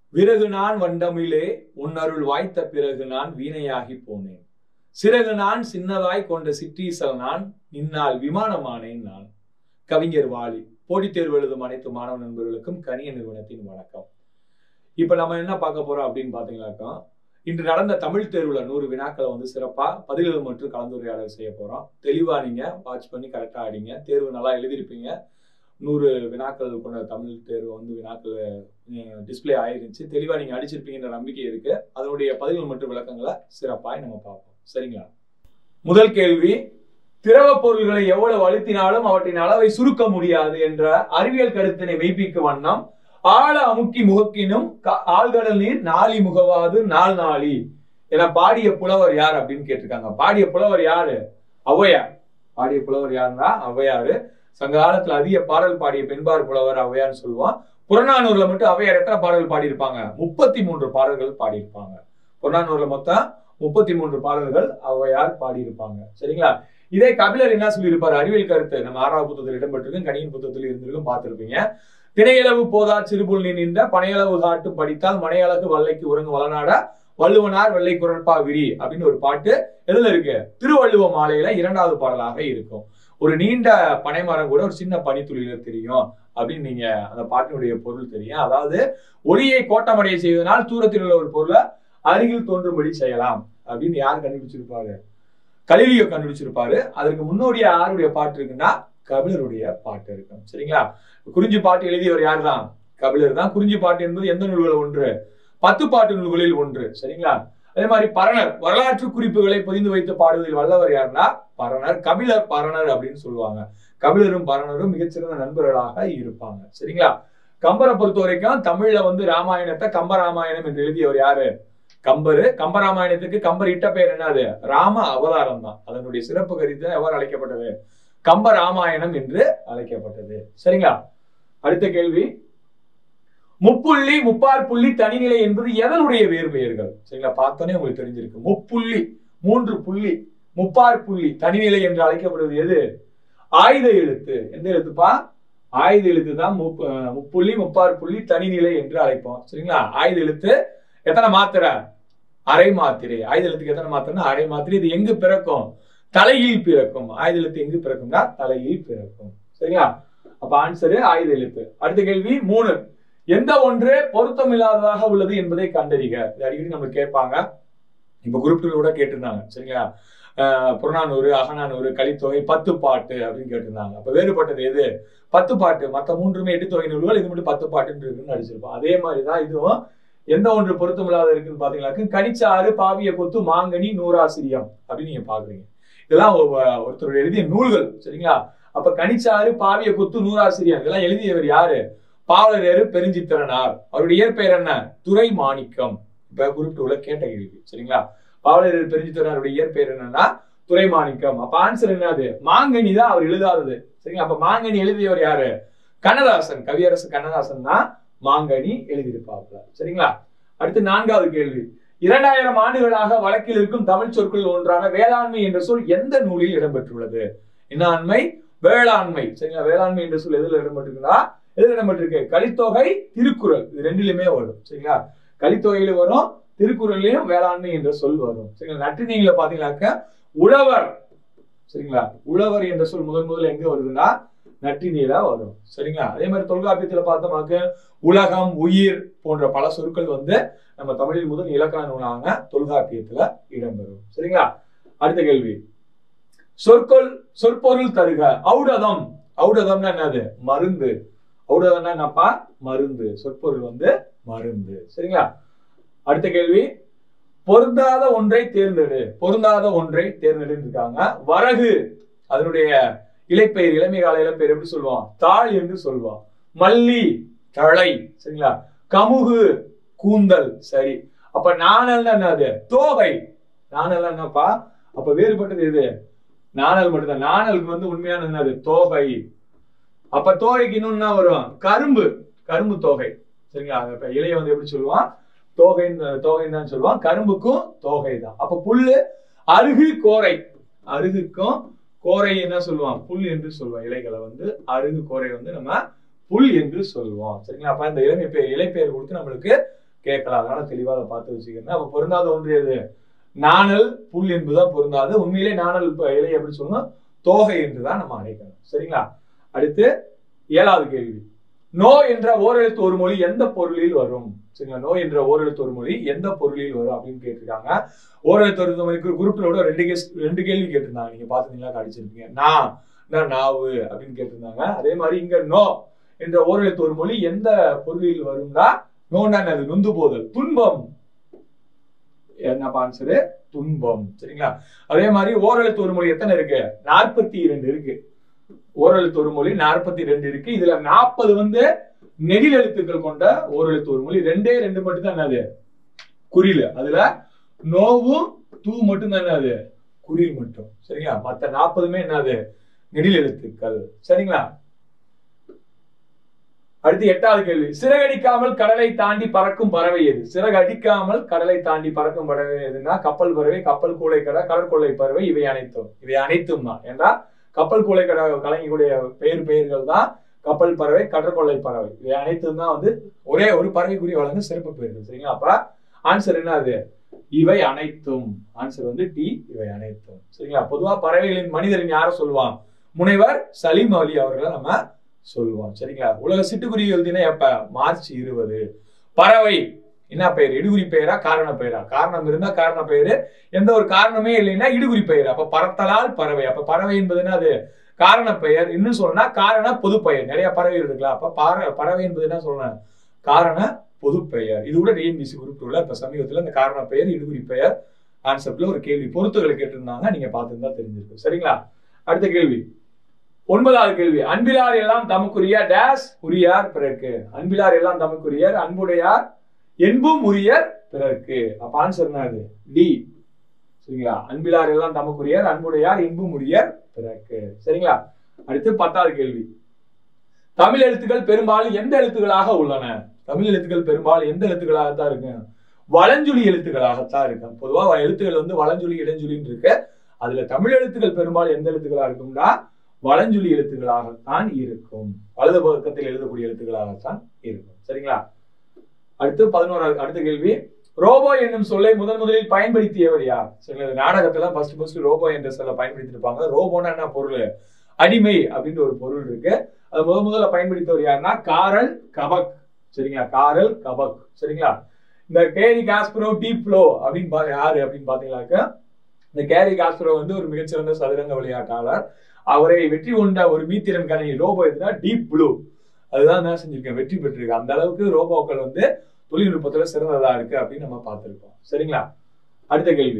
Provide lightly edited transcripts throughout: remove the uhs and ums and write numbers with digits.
விறகு நான் வண்டமிலே உன்னருள் வாய்த்த பிறகு நான் வீணையாகி போனேன். சிறகு நான் சின்னதாய் கொண்ட சிற்றீசல் நான் இந்நாள் விமானமானேன் நான். கவிஞர் வாலி. போட்டித் தேர்வு எழுதும் அனைத்து மாணவ நண்பர்களுக்கும் கனியன் நிறுவனத்தின் வணக்கம். இப்ப நம்ம என்ன பார்க்க போறோம் அப்படின்னு பாத்தீங்கன்னாக்கா, இன்று நடந்த தமிழ் தேர்வுல 100 வினாக்களை வந்து சிறப்பா பதில்கள் மற்றும் கலந்துரையாடல் செய்ய போறோம். தெளிவா நீங்க வாட்ச் பண்ணி கரெக்டா ஆடிங்க. தேர்வு நல்லா எழுதிருப்பீங்க. 100 வினாக்கள் கொண்ட தமிழ் தேர்வு வந்து வினாக்கள் டிஸ்பிளே ஆயிருந்துச்சு. தெளிவா நீங்க அடிச்சிருப்பீங்கன்ற நம்பிக்கை இருக்கு. அதனுடைய பதில்கள் மற்றும் விளக்கங்களை சிறப்பாய் நம்ம பார்ப்போம். சரிங்களா? முதல் கேள்வி, திரவ பொருள்களை எவ்வளவு அழுத்தினாலும் அவற்றின் அளவை சுருக்க முடியாது என்ற அறிவியல் கருத்தினை மெய்ப்பிக்கும் வண்ணம் ஆழ அமுக்கி முகக்கினும் ஆழ்கடல் நீர் நாளி முகவாது நாள் நாளி என பாடிய புலவர் யார் அப்படின்னு கேட்டிருக்காங்க. பாடிய புலவர் யாரு? ஔவையார். பாடிய புலவர் யாருன்னா ஔவையாரு. சங்க காலத்துல அதிக பாடல் பாடிய பெண்பார் புலவர் ஔவையார்னு சொல்லுவோம். புறநானூர்ல மட்டும் ஔவையார் எத்தனை பாடல்கள் பாடியிருப்பாங்க? 33 பாடல்கள் பாடியிருப்பாங்க. புறநானூர்ல மொத்தம் 33 பாடல்கள் ஔவையார் பாடியிருப்பாங்க. சரிங்களா? இதே கபிலர் என்ன சொல்லியிருப்பாரு? அறிவியல் கருத்து நம்ம 6வது புத்தகத்தில் இடம்பெற்றிருக்கும், கணியன் புத்தகத்தில் இருந்திருக்கும், பார்த்திருப்பீங்க. திணையளவு போதா சிறுபுல் நின்ற பனையளவு காட்டும் படித்தால் மனையளவு வல்லைக்கு உறங்கு வளநாட வள்ளுவனார் வெள்ளை குரற்பா விரி அப்படின்னு ஒரு பாட்டு எதுல இருக்கு? திருவள்ளுவ மாலையில 2வது பாடலாக இருக்கும். ஒரு நீண்ட பனைமரம் கூட ஒரு சின்ன பனித்துளியில தெரியும் அப்படின்னு நீங்க அந்த பாட்டினுடைய பொருள் தெரியும். அதாவது ஒளியை கோட்டமடைய செய்வதனால் தூரத்தில் உள்ள ஒரு பொருளை அருகில் தோன்றும்படி செய்யலாம் அப்படின்னு யார் கண்டுபிடிச்சிருப்பாரு? கலிலியோ கண்டுபிடிச்சிருப்பாரு. அதற்கு முன்னோடியா யாருடைய பாட்டு இருக்குன்னா கபிலருடைய பாட்டு இருக்கும். சரிங்களா? குறிஞ்சி பாட்டு எழுதியவர் யார் தான்? கபிலர் தான். குறிஞ்சி பாட்டு என்பது எந்த நூல்களில் ஒன்று? 10 பாட்டு நூல்களில் ஒன்று. சரிங்களா? அதே மாதிரி பரணர் வரலாற்று குறிப்புகளை பதிந்து வைத்து பாடுவதில் வல்லவர் யாருன்னா பரணர். கபிலர் பரணர் அப்படின்னு சொல்லுவாங்க. கபிலரும் பரணரும் மிகச்சிறந்த நண்பர்களாக இருப்பாங்க. சரிங்களா? கம்பரை பொறுத்த வரைக்கும் தமிழ்ல வந்து ராமாயணத்தை கம்பராமாயணம் என்று எழுதியவர் யாரு? கம்பரு. கம்பராமாயணத்துக்கு கம்பர் இட்ட பெயர் என்னது? ராம அவதாரம் தான். அதனுடைய சிறப்பு கருத்து எவ்வாறு அழைக்கப்பட்டது? கம்பராமாயணம் என்று அழைக்கப்பட்டது. சரிங்களா? அடுத்த கேள்வி, முப்புள்ளி முப்பாற்புள்ளி தனிநிலை என்பது எதனுடைய வேறு பெயர்கள்? சரிங்களா? பார்த்தோன்னே உங்களுக்கு தெரிஞ்சிருக்கு. முப்புள்ளி 3 புள்ளி, முப்பாற்புள்ளி தனிநிலை என்று அழைக்கப்படுவது எது? ஆயுத எழுத்து. எந்த எழுத்துப்பா? ஆயுத எழுத்து தான் முப்புள்ளி முப்பாற்புள்ளி தனிநிலை என்று அழைப்போம். சரிங்களா? ஆயுத எழுத்து எத்தனை மாத்திரை? அரை மாத்திரை. ஆயுத எழுத்துக்கு எத்தனை மாத்திரைன்னா அரை மாத்திரை. இது எங்கு பிறக்கும்? தலையில் பிறக்கும். ஆயுத எழுத்து எங்கு பிறக்கும்னா தலையில் பிறக்கும். சரிங்களா? அப்ப ஆன்சரு ஆயுத எழுத்து. அடுத்த கேள்வி 3, எந்த ஒன்று பொருத்தம் இல்லாததாக உள்ளது என்பதை கண்டறிக. அடிக்கடி நம்ம கேட்பாங்க. இப்ப குரூப் கூட கேட்டிருந்தாங்க. சரிங்களா? புறநானூறு, அகநானூறு, கலித்தொகை, 10 பாட்டு அப்படின்னு கேட்டிருந்தாங்க. அப்ப வேறுபட்டது எது? 10 பாட்டு. மற்ற 3மே 8 தொகை நூல்கள், இது மட்டும் 10 பாட்டுன்னு இருக்குன்னு அடிச்சிருப்போம். அதே மாதிரிதான் இதுவும் எந்த ஒன்று பொருத்தம் இல்லாத இருக்குன்னு பாத்தீங்கன்னாக்கு கனிச்சாறு, பாவிய கொத்து, மாங்கனி, நூறாசிரியம் அப்படின்னு நீங்க பாக்குறீங்க. இதெல்லாம் ஒருத்தர் எழுதிய நூல்கள். சரிங்களா? அப்ப கனிச்சாறு, பாவிய கொத்து, நூறாசிரியம் இதெல்லாம் எழுதியவர் யாரு? பாவலரேறு பெருஞ்சித்திரனார். அவருடைய இயற்பெயர் என்ன? துரை மாணிக்கம். இப்ப குறிப்பிட்டு கேட்ட கேள்வி. சரிங்களா? பாவலரேறு பெருஞ்சித்திரனாருடைய இயற்பெயர் என்னன்னா துரை மாணிக்கம். அப்ப ஆன்சர் என்னது? மாங்கனி தான் அவர் எழுதாதது. சரிங்களா? அப்ப மாங்கனி எழுதியவர் யாரு? கண்ணதாசன். கவியரசு கண்ணதாசன் தான் மாங்கனி எழுதியிருப்பாப்ல. சரிங்களா? அடுத்து 4வது கேள்வி, 2000 ஆண்டுகளாக வழக்கில் இருக்கும் தமிழ் சொற்களில் ஒன்றான வேளாண்மை என்ற சொல் எந்த நூலில் இடம்பெற்றுள்ளது? என்ன ஆண்மை? வேளாண்மை. சரிங்களா? வேளாண்மை என்ற சொல் எதுல இடம்பெற்றிருக்குன்னா எதுல இடம்பெற்றிருக்கு? கலித்தொகை, திருக்குறள். இது 2லுமே வரும். சரிங்களா? கலித்தொகையில வரும், திருக்குறள்லயும் வேளாண்மை என்ற சொல் வரும். சரிங்களா? நற்றிணையில பாத்தீங்கன்னாக்க உழவர். சரிங்களா? உழவர் என்ற சொல் முதல் எங்க வருதுன்னா நற்றிணையில வரும். சரிங்களா? அதே மாதிரி தொல்காப்பியத்துல பார்த்தோமாக்க உலகம், உயிர் போன்ற பல சொற்கள் வந்து நம்ம தமிழில் முதல் இலக்கண நூலான தொல்காப்பியத்துல இடம்பெறும். சரிங்களா? அடுத்த கேள்வி, சொற்பொருள் தருக. ஔடதம். ஔடதம்னா என்னது? மருந்து. ஔடதம்னா என்னப்பா? மருந்து. சொற்பொருள் வந்து மருந்து. சரிங்களா? அடுத்த கேள்வி, பொருந்தாத ஒன்றை தேர்ந்தெடு. பொருந்தாத ஒன்றை தேர்ந்தெடு இருக்காங்க. வரகு அதனுடைய இலைப்பெயர், இளமை கால இளப்பெயர் எப்படி சொல்லுவோம்? தாள் என்று சொல்லுவோம். மல்லி தழை. சரிங்களா? கமுகு கூந்தல். சரி. அப்ப நாணல் என்னது? தோகை. நாணல் என்னப்பா? அப்ப வேறுபட்டது எது? நாணல் மட்டும்தான். நாணலுக்கு வந்து உண்மையான என்னது? தோகை. அப்ப தோகைக்கு இன்னொன்னு வரும்? கரும்பு. கரும்பு தோகை. சரிங்களா? இப்ப இலைய வந்து எப்படி சொல்லுவான்? தோகைன்னு தான் சொல்லுவான். கரும்புக்கும் தோகை தான். அப்ப புல்லு, அருகு, கோரை. அருகுக்கும் கோரை என்ன சொல்லுவான்? புல் என்று சொல்லுவான். இலைகளை வந்து அருகு, கோரை வந்து நம்ம புல் என்று சொல்லுவோம். சரிங்களா? அப்ப இந்த இலைப்பெயர் கொடுத்து நம்மளுக்கு கேட்கலாம். அதனால தெளிவா அதை பார்த்து வச்சுக்கிறேன். அப்ப பொருந்தாத ஒன்று எது? நாணல் புல் என்பதுதான் பொருந்தாது. உண்மையிலே நாணல் இலை எப்படி சொல்லணும்? தோகை என்றுதான் நம்ம அழைக்கணும். சரிங்களா? அடுத்து 7வது கேள்வி. நோ என்ற ஓரெழுத்து ஒரு மொழி எந்த பொருளில் வரும்? சரிங்களா? நோ என்ற ஓரெழுத்து ஒரு மொழி எந்த பொருளில் வரும் அப்படின்னு கேட்டிருக்காங்க. ஓரெழுத்து ஒரு மொழி குரூப்ல விட 2 கேள்வி கேட்டிருந்தாங்க. நீங்க பாத்தீங்களா? அடிச்சிருப்பீங்க. நாவு அப்படின்னு கேட்டிருந்தாங்க. அதே மாதிரி இங்க நோ என்ற ஓரெழுத்து ஒரு மொழி எந்த பொருளில் வரும்னா நோன்னா அது நொந்து போதல், துன்பம். என்ன ஆன்சரு? துன்பம். சரிங்களா? அதே மாதிரி ஓரெழுத்து ஒரு மொழி எத்தனை இருக்கு? 42 இருக்கு. ஓரெழுத்து ஒரு மொழி 42 இருக்கு. இதுல 40 நெடில் எழுத்துக்கள் கொண்ட ஓரெழுத்து ஒரு மொழி. 2 மட்டும் தான் என்னது? குறில். அதுல நோவும் தூ மட்டும் தான் என்னது? குறில் மட்டும். சரிங்களா? மத்த 40 என்னது? நெடில் எழுத்துக்கள். சரிங்களா? அடுத்து 8வது கேள்வி. சிறகடிக்காமல் கடலை தாண்டி பறக்கும் பறவை எது? சிறகடிக்காமல் கடலை தாண்டி பறக்கும் பறவை எதுன்னா கப்பல் பறவை, கப்பல் கூளைக்கடை, கடற்கொள்ளை பறவை. இவை அனைத்தும் தான். ஏன்னா கப்பல் கூளைக்கடை கலைஞர்களுடைய பெயர்கள் தான் கப்பல் பறவை, கடற்கொள்ளை பறவை. இவை அனைத்தும் தான் ஒரே ஒரு பறவைக்குரிய வழங்க சிறப்பு பெயர்கள். சரிங்களா? அப்ப ஆன்சர் என்ன? அது இவை அனைத்தும். ஆன்சர் டி, இவை அனைத்தும். சரிங்களா? பொதுவா பறவைகளின் மனிதரின் யார சொல்லுவான்? முனைவர் சலீம் அலி அவர்களை நம்ம சொல்லுவோம். சரிங்களா? உலக சிட்டுக்குருவிகள் தினம் எப்ப? மார்ச் 20. பறவை என்ன பெயர்? இடுகுறி பெயரா காரண பெயரா? காரணம் இருந்தா காரண பெயரு, எந்த ஒரு காரணமே இல்லைன்னா இடுகுறி பெயர். அப்ப பறத்தலால் பறவை. அப்ப பறவை என்பது அது காரண பெயர். இன்னும் சொல்லணும்னா காரண பொது பெயர். நிறைய பறவைகள் இருக்கலாம். அப்ப பறவை என்பது என்ன சொல்லணும்? காரண பொது பெயர். இது கூட டிஎன்பிஎஸ்சி குரூப் 2ல இப்ப சமீபத்துல இந்த காரண பெயர், இடுகுறி பெயர் கான்செப்ட்ல ஒரு கேள்வி பொறுத்துகளை கேட்டிருந்தாங்க. நீங்க பார்த்துருந்தா தெரிஞ்சிருக்கு. சரிங்களா? அடுத்த கேள்வி 9வது கேள்வி. அன்பிலார் எல்லாம் தமக்குரிய டேஸ் உரியார் பிறர்க்கு. அன்பிலார் எல்லாம் தமக்குரியர், அன்புடையார் என்பும் உரியர் பிறர்க்கு. அப்ப ஆன்சர் என்னது? டி. சரிங்களா? அன்பிலார் எல்லாம் தமக்குரியர், அன்புடையார் என்பும் உரியர் பிறர்க்கு. சரிங்களா? அடுத்து 10வது கேள்வி. தமிழ் எழுத்துக்கள் பெரும்பாலும் எந்த எழுத்துக்களாக உள்ளன? தமிழ் எழுத்துக்கள் பெரும்பாலும் எந்த எழுத்துக்களாகத்தான் இருக்கு? வலஞ்சுழி எழுத்துக்களாகத்தான் இருக்கு. பொதுவா எழுத்துக்கள் வலஞ்சுழி இடஞ்சுழின்னு இருக்கு. அதுல தமிழ் எழுத்துக்கள் பெரும்பாலும் எந்த எழுத்துக்களா இருக்கும்னா வலஞ்சுழி எழுத்துக்களாகத்தான் இருக்கும். வலது பக்கத்தில் எழுதக்கூடிய எழுத்துக்களாகத்தான் இருக்கும். சரிங்களா? அடுத்து 11வது அடுத்த கேள்வி. ரோபோ என்னும் சொல்லை முதலில் பயன்படுத்தியவர் யார்? சரிங்களா? நாடகத்துல ஃபர்ஸ்ட் ரோபோ என்ற சொல்ல பயன்படுத்திருப்பாங்க. ரோபோனா என்ன பொருள்? அடிமை அப்படின்ற ஒரு பொருள் இருக்கு. அது முதல்ல பயன்படுத்தியவர் யாருன்னா காரல் கபக். சரிங்களா? காரல் கபக். சரிங்களா? இந்த கேரி காஸ்பரோ டீப்ளோ அப்படின்னு யாரு அப்படின்னு பாத்தீங்கன்னாக்க இந்த கேரி காஸ்பரோ ஒரு மிகச்சிறந்த சதுரங்க விளையாட்டாளர். அவரை வெற்றி கொண்ட ஒரு மீத்திரன் கணினி ரோபோ எதுனா டீப் ப்ளூ. அதுதான் என்ன செஞ்சிருக்கேன்? வெற்றி பெற்றிருக்கு. அந்த அளவுக்கு ரோபோக்கள் தொழில்நுட்பத்துல சிறந்ததா இருக்கு அப்படின்னு நம்ம பார்த்திருக்கோம். சரிங்களா? அடுத்த கேள்வி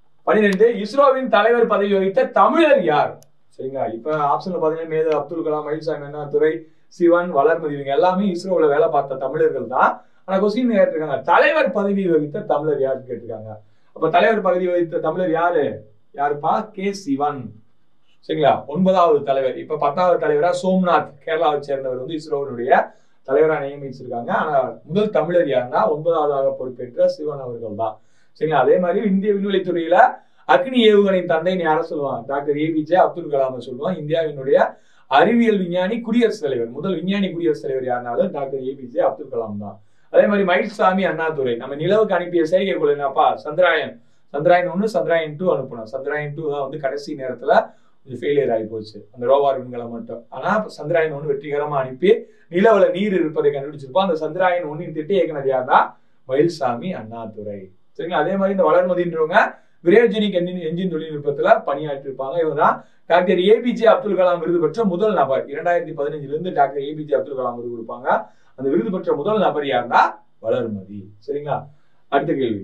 12. இஸ்ரோவின் தலைவர் பதவி வகித்த தமிழர் யார்? சரிங்களா? இப்ப ஆப்ஷன்ல பாத்தீங்கன்னா மேது அப்துல் கலாம், மயில்சாமி அண்ணாதுரை, சிவன், வளர்மதி இவங்க எல்லாமே இஸ்ரோல வேலை பார்த்த தமிழர்கள் தான். ஆனா கொஸ்டின் கேட்டிருக்காங்க தலைவர் பதவி வகித்த தமிழர் யாருன்னு கேட்டிருக்காங்க. அப்ப தலைவர் பதவி வகித்த தமிழர் யாருப்பா? கே சிவன். சரிங்களா? 9வது தலைவர். இப்ப 10வது தலைவரா சோம்நாத் கேரளாவை சேர்ந்தவர் இஸ்ரோனுடைய தலைவரா நியமிச்சிருக்காங்க. ஆனா முதல் தமிழர் யாருன்னா 9வதாக பொறுப்பேற்ற சிவன் அவர்கள் தான். சரிங்களா? அதே மாதிரி இந்திய விண்வெளித்துறையில அக்னி ஏவுகணையின் தந்தைன்னு யார சொல்லுவான்? டாக்டர் ஏபிஜே அப்துல் கலாம் சொல்லுவான். இந்தியாவினுடைய அறிவியல் விஞ்ஞானி குடியரசுத் தலைவர், முதல் விஞ்ஞானி குடியரசுத் தலைவர் யாருனாலும் டாக்டர் ஏபிஜே அப்துல் கலாம் தான். அதே மாதிரி மயில்சாமி அண்ணாதுரை நம்ம நிலவுக்கு அனுப்பிய செயற்கைக்கோள் என்னப்பா? சந்திராயன் 1, சந்திராயன் 2 அனுப்பணும். சந்திராயன் 2 தான் கடைசி நேரத்துல ஃபெயிலியர் ஆகி போச்சு, அந்த ரோவார் விண்கலம் மட்டும். ஆனா சந்திராயன் 1 வெற்றிகரமா அனுப்பி நிலவுல நீர் இருப்பதை கண்டுபிடிச்சிருப்போம். அந்த சந்திராயன் 1 திட்ட இயக்குனர் யாருன்னா மயில்சாமி அண்ணாதுரை. சரிங்களா? அதே மாதிரி இந்த வளர்மதின்றவங்க கிரயோஜெனிக் என்ஜின் தொழில்நுட்பத்துல பணியாற்றி இருப்பாங்க. இவங்க தான் டாக்டர் ஏபிஜே அப்துல் கலாம் விருது பெற்ற முதல் நபர். 2015 இருந்து டாக்டர் ஏபிஜே அப்துல் கலாம் விருது கொடுப்பாங்க. அந்த விருது பெற்ற முதல் நபர் யாருன்னா வளர்மதி. சரிங்களா? அடுத்த கேள்வி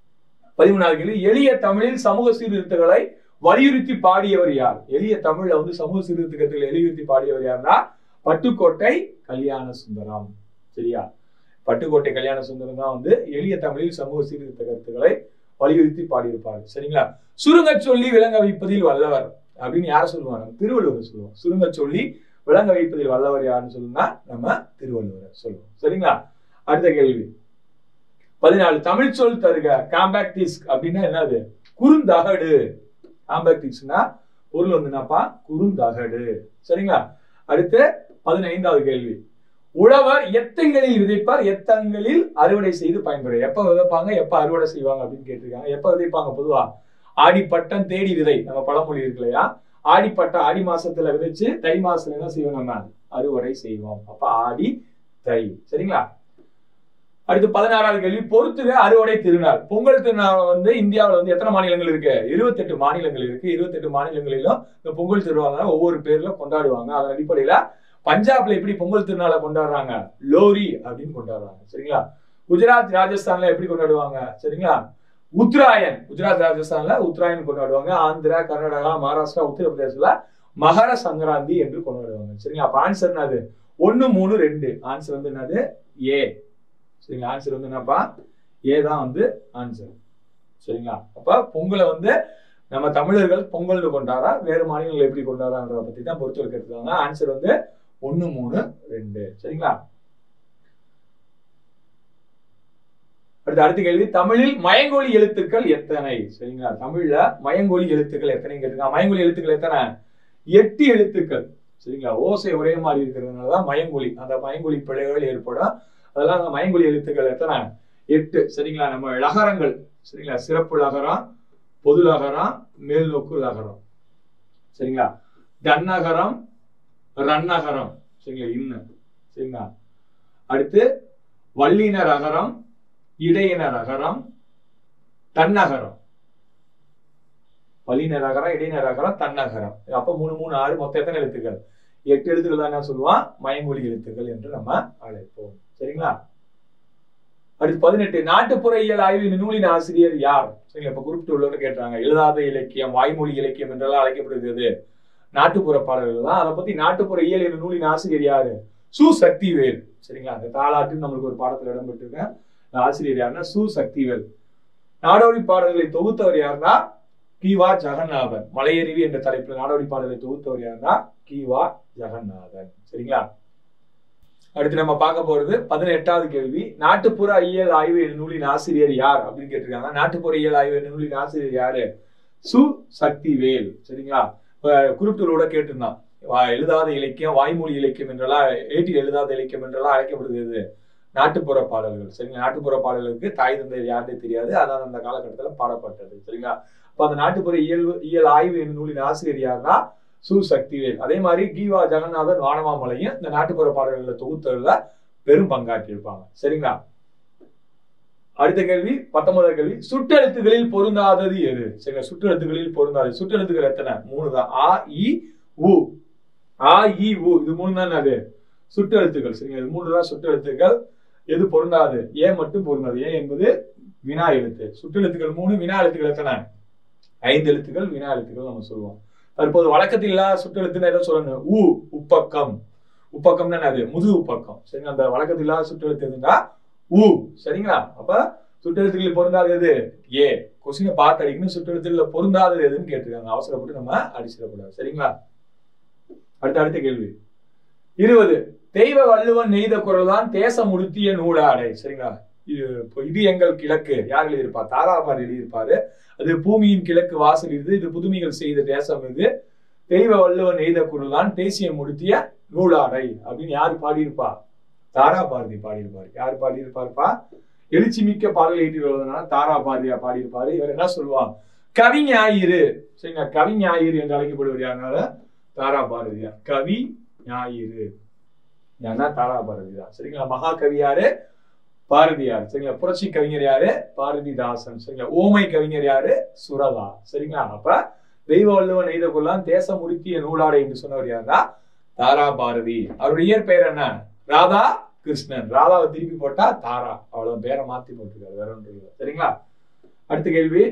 13வது கேள்வி. எளிய தமிழில் சமூக சீர்திருத்தங்களை வலியுறுத்தி பாடியவர் யார்? எளிய தமிழ்ல சமூக சீர்திருத்தங்களை வலியுறுத்தி பாடியவர் யாருன்னா பட்டுக்கோட்டை கல்யாண சுந்தரம். சரியா? பட்டுக்கோட்டை கல்யாண சுந்தரம் தான் எளிய தமிழில் சமூக சீர்திருத்த கருத்துக்களை வலியுறுத்தி பாடியிருப்பாரு. சரிங்களா? சுருங்க சொல்லி விளங்க வைப்பதில் வல்லவர் அப்படின்னு யார சொல்லுவாங்க? திருவள்ளுவர் சொல்லுவோம். சுருங்க சொல்லி விளங்க வைப்பதில் வல்லவர் யாருன்னு சொல்லுன்னா நம்ம திருவள்ளுவரை சொல்லுவோம். சரிங்களா? அடுத்த கேள்வி 14. தமிழ் சொல் தருக. காம்பாக்டிஸ் அப்படின்னா என்னது? குறுந்தகடு. காம்பாக்டிஸ்னா பொருள் என்னப்பா? குறுந்தகடு. சரிங்களா? அடுத்து 15வது கேள்வி. உழவர் எத்தங்களில் விதைப்பார், எத்தங்களில் அறுவடை செய்து பயன்பெற. எப்ப விதைப்பாங்க, எப்ப அறுவடை செய்வாங்க அப்படின்னு கேட்டிருக்காங்க. எப்ப விதைப்பாங்க? பொதுவா ஆடிப்பட்டம் தேடி விதை, நம்ம பழமொழி இருக்கு இல்லையா? ஆடிப்பட்டம் ஆடி மாசத்துல விதைச்சு தை மாசத்துல என்ன செய்வோம், நம்ம அறுவடை செய்வோம். அப்ப ஆடி தை. சரிங்களா? அடுத்து 16வது கேள்வி, பொறுத்துக அறுவடை திருநாள். பொங்கல் திருநாள் இந்தியாவில் எத்தனை மாநிலங்கள் இருக்கு? 28 மாநிலங்கள் இருக்கு. 28 மாநிலங்களிலும் இந்த பொங்கல் திருநாளை ஒவ்வொரு பேர்ல கொண்டாடுவாங்க. அதன் அடிப்படையில பஞ்சாப்ல எப்படி பொங்கல் திருநாளை கொண்டாடுறாங்க? லோரி அப்படின்னு கொண்டாடுறாங்க. சரிங்களா? குஜராத் ராஜஸ்தான்ல எப்படி கொண்டாடுவாங்க? சரிங்களா? உத்தராயன், குஜராத் ராஜஸ்தான்ல உத்தராயன் கொண்டாடுவாங்க. ஆந்திரா, கர்நாடகா, மகாராஷ்டிரா, உத்தரப்பிரதேசல மகர சங்கராந்தி என்று கொண்டாடுவாங்க. சரிங்களா? அப்ப ஆன்சர் என்னது? 1, 3, 2. ஆன்சர் என்னது? ஏ. சரிங்களா? ஆன்சர் என்னப்பா? ஏ தான் ஆன்சர். சரிங்களா? அப்ப பொங்கலை நம்ம தமிழர்கள் பொங்கல் கொண்டாடா, வேறு மாநிலங்கள் எப்படி கொண்டாடுறத பத்தி தான் பொறுத்து வைக்கிறாங்க. ஆன்சர் 1, 3, 2. சரிங்களா? அடுத்த கேள்வி, தமிழில் மயங்கொலி எழுத்துக்கள் எத்தனை? சரிங்களா? தமிழ்ல மயங்கொலி எழுத்துக்கள் எத்தனை கேட்டிருக்காங்க. மயங்கொலி எழுத்துக்கள் எத்தனை? 8 எழுத்துக்கள். சரிங்களா? ஓசை ஒரே மாதிரி இருக்கிறதுனாலதான் மயங்கொலி, அந்த மயங்கொலி பிழைகள் ஏற்படும். அதெல்லாம் அந்த மயங்கொலி எழுத்துக்கள் எத்தனை? 8. சரிங்களா? நம்ம லகரங்கள். சரிங்களா? சிறப்பு லகரம், பொது லகரம், மேல் நோக்கு லகரம். சரிங்களா? தன்னகரம், ரன்னகரம். சரிங்களா? இன்ன. சரிங்களா? அடுத்து வல்லினர் அகரம், இடையினர் அகரம், தன்னகரம். வல்லினர் அகரம், இடையினர் அகரம், தன்னகரம். அப்ப 3, 3, 6 மொத்தம் எத்தனை எழுத்துக்கள்? 8 எழுத்துக்கள் தான் என்ன சொல்லுவான்? மயங்கொலி எழுத்துக்கள் என்று நம்ம அழைப்போம். சரிங்களா? அடுத்து 18, நாட்டுப்புற இயல் ஆய்வு நூலின் ஆசிரியர் யார்? சரிங்களா? இப்ப குறிப்பிட்டு உள்ளவங்க கேட்டாங்க. எழுதாத இலக்கியம், வாய்மொழி இலக்கியம் என்றெல்லாம் அழைக்கப்படுகிறது நாட்டுப்புற பாடல்கள் தான். அதை பத்தி நாட்டுப்புற இயல் என்ற நூலின் ஆசிரியர் யாரு? சு சக்திவேல். சரிங்களா? அந்த தாலாட்டு நம்மளுக்கு ஒரு பாடத்துல இடம்பெற்றிருக்க ஆசிரியர் யாருன்னா சு சக்திவேல். நாடோடி பாடல்களை தொகுத்தவர் யாருன்னா கி.வா. ஜெகநாதன். மலையருவி என்ற தலைப்பில் நாடோடி பாடல்களை தொகுத்தவர் யாருன்னா கி.வா. ஜெகநாதன். சரிங்களா? அடுத்து நம்ம பார்க்க போறது 18வது கேள்வி, நாட்டுப்புற இயல் ஆய்வு நூலின் ஆசிரியர் யார் அப்படின்னு கேட்டிருக்காங்க. நாட்டுப்புற இயல் ஆய்வு நூலின் ஆசிரியர் யாரு? சு சக்திவேல். சரிங்களா? குறிப்பிட்டோட கேட்டிருந்தான். எழுதாத இலக்கியம், வாய்மொழி இலக்கியம் என்றெல்லாம், ஏட்டில் எழுதாத இலக்கியம் என்றெல்லாம் அழைக்கப்படுகிறது நாட்டுப்புற பாடல்கள். சரிங்களா? நாட்டுப்புற பாடல்களுக்கு தாய் தந்தையர் யாருன்னு தெரியாது, அதான் அந்த காலகட்டத்தில் பாடப்பட்டது. சரிங்களா? அப்ப அந்த நாட்டுப்புற இயல் ஆய்வு நூலின் ஆசிரியர் யாருன்னா சு சக்திவேல். அதே மாதிரி கி.வா. ஜெகநாதன், வானமாமலையும் இந்த நாட்டுப்புற பாடல்களை தொகுத்தல பெரும் பங்காற்றியிருப்பாங்க. சரிங்களா? அடுத்த கேள்வி 19வது கேள்வி, சுற்றெழுத்துகளில் பொருந்தாதது எது? சரிங்களா? சுற்றெழுத்துகளில் பொருந்தாதது. சுற்றெழுத்துக்கள் எத்தனை? 3 தான். ஆ, இ, உ. ஆ, இ, உ இது 3 தான் அது சுற்றெழுத்துக்கள். சரிங்களா? இது 3 தான் சுற்றெழுத்துக்கள். எது பொருந்தாது? ஏ மட்டும் பொருந்தாது. ஏ என்பது வினா எழுத்து. சுற்றெழுத்துக்கள் 3, வினா எழுத்துக்கள் எத்தனை? 5 எழுத்துக்கள் வினா எழுத்துக்கள் நம்ம சொல்லுவோம். தற்போது வழக்கத்தில் இல்லாத சுற்றெழுத்துன்னு ஏதோ சொல்லணும். உ, உப்பக்கம். உப்பக்கம்னா அது முது உப்பக்கம். சரிங்களா? அந்த வழக்கத்தில் இல்லாத சுற்றெழுத்து எதுன்னா உ. சரிங்களா? அப்ப சுற்றெழுத்துக்களில் பொருந்தாதது எது? ஏ. கொஸ்டினை பார்த்து அடிக்கணும். சுற்றெழுத்துல பொருந்தாதது எதுன்னு கேட்டிருக்காங்க. அவசரப்பட்டு நம்ம அடிச்சிடக்கூடாது. சரிங்களா? அடுத்த கேள்வி 20, தெய்வ வள்ளுவன் நெய்த குரல் தான் தேசம் உடுத்திய நூலாடை. சரிங்களா? இது எங்கள் கிழக்கு யார் எழுதியிருப்பார்? தாராபார் எழுதியிருப்பாரு. அது பூமியின் கிழக்கு வாசல் இது புதுமைகள் செய்த தேசம் இது. தெய்வ வள்ளுவன் நெய்த குரல் தான் தேசியம் உடுத்திய நூலாடை அப்படின்னு யாரு பாடியிருப்பா? தாரா பாரதி பாடியிருப்பாரு. யாரு பாடியிருப்பாருப்பா? எழுச்சி மிக்க பாடல் ஏற்றினால தாரா பாரதியா பாடியிருப்பாரு. இவர் என்ன சொல்லுவான்? கவி ஞாயிறு. சரிங்களா? கவி ஞாயிறு என்று அழைக்கப்படுவார். யாருனால? தாரா பாரதியா. கவி ஞாயிறு யாருன்னா தாரா பாரதி தான். சரிங்களா? மகாகவி யாரு? பாரதியார். சரிங்களா? புரட்சி கவிஞர் யாரு? பாரதிதாசன். சரிங்களா? ஓமை கவிஞர் யாரு? சுரதா. சரிங்களா? அப்ப தெய்வ வள்ளுவன் நெய்த கொள்ளான் தேசம் உடுத்திய நூலாடை என்று சொன்னவர் யாருன்னா தாரா பாரதி. அவருடைய இயற்பெயர் என்ன? ராதா கிருஷ்ணன். ராதாவை திருப்பி போட்டா தாரா, அவ்வளவு பேரை மாத்தி போட்டிருக்காரு, வேற ஒன்று இல்லை. சரிங்களா? அடுத்த கேள்வி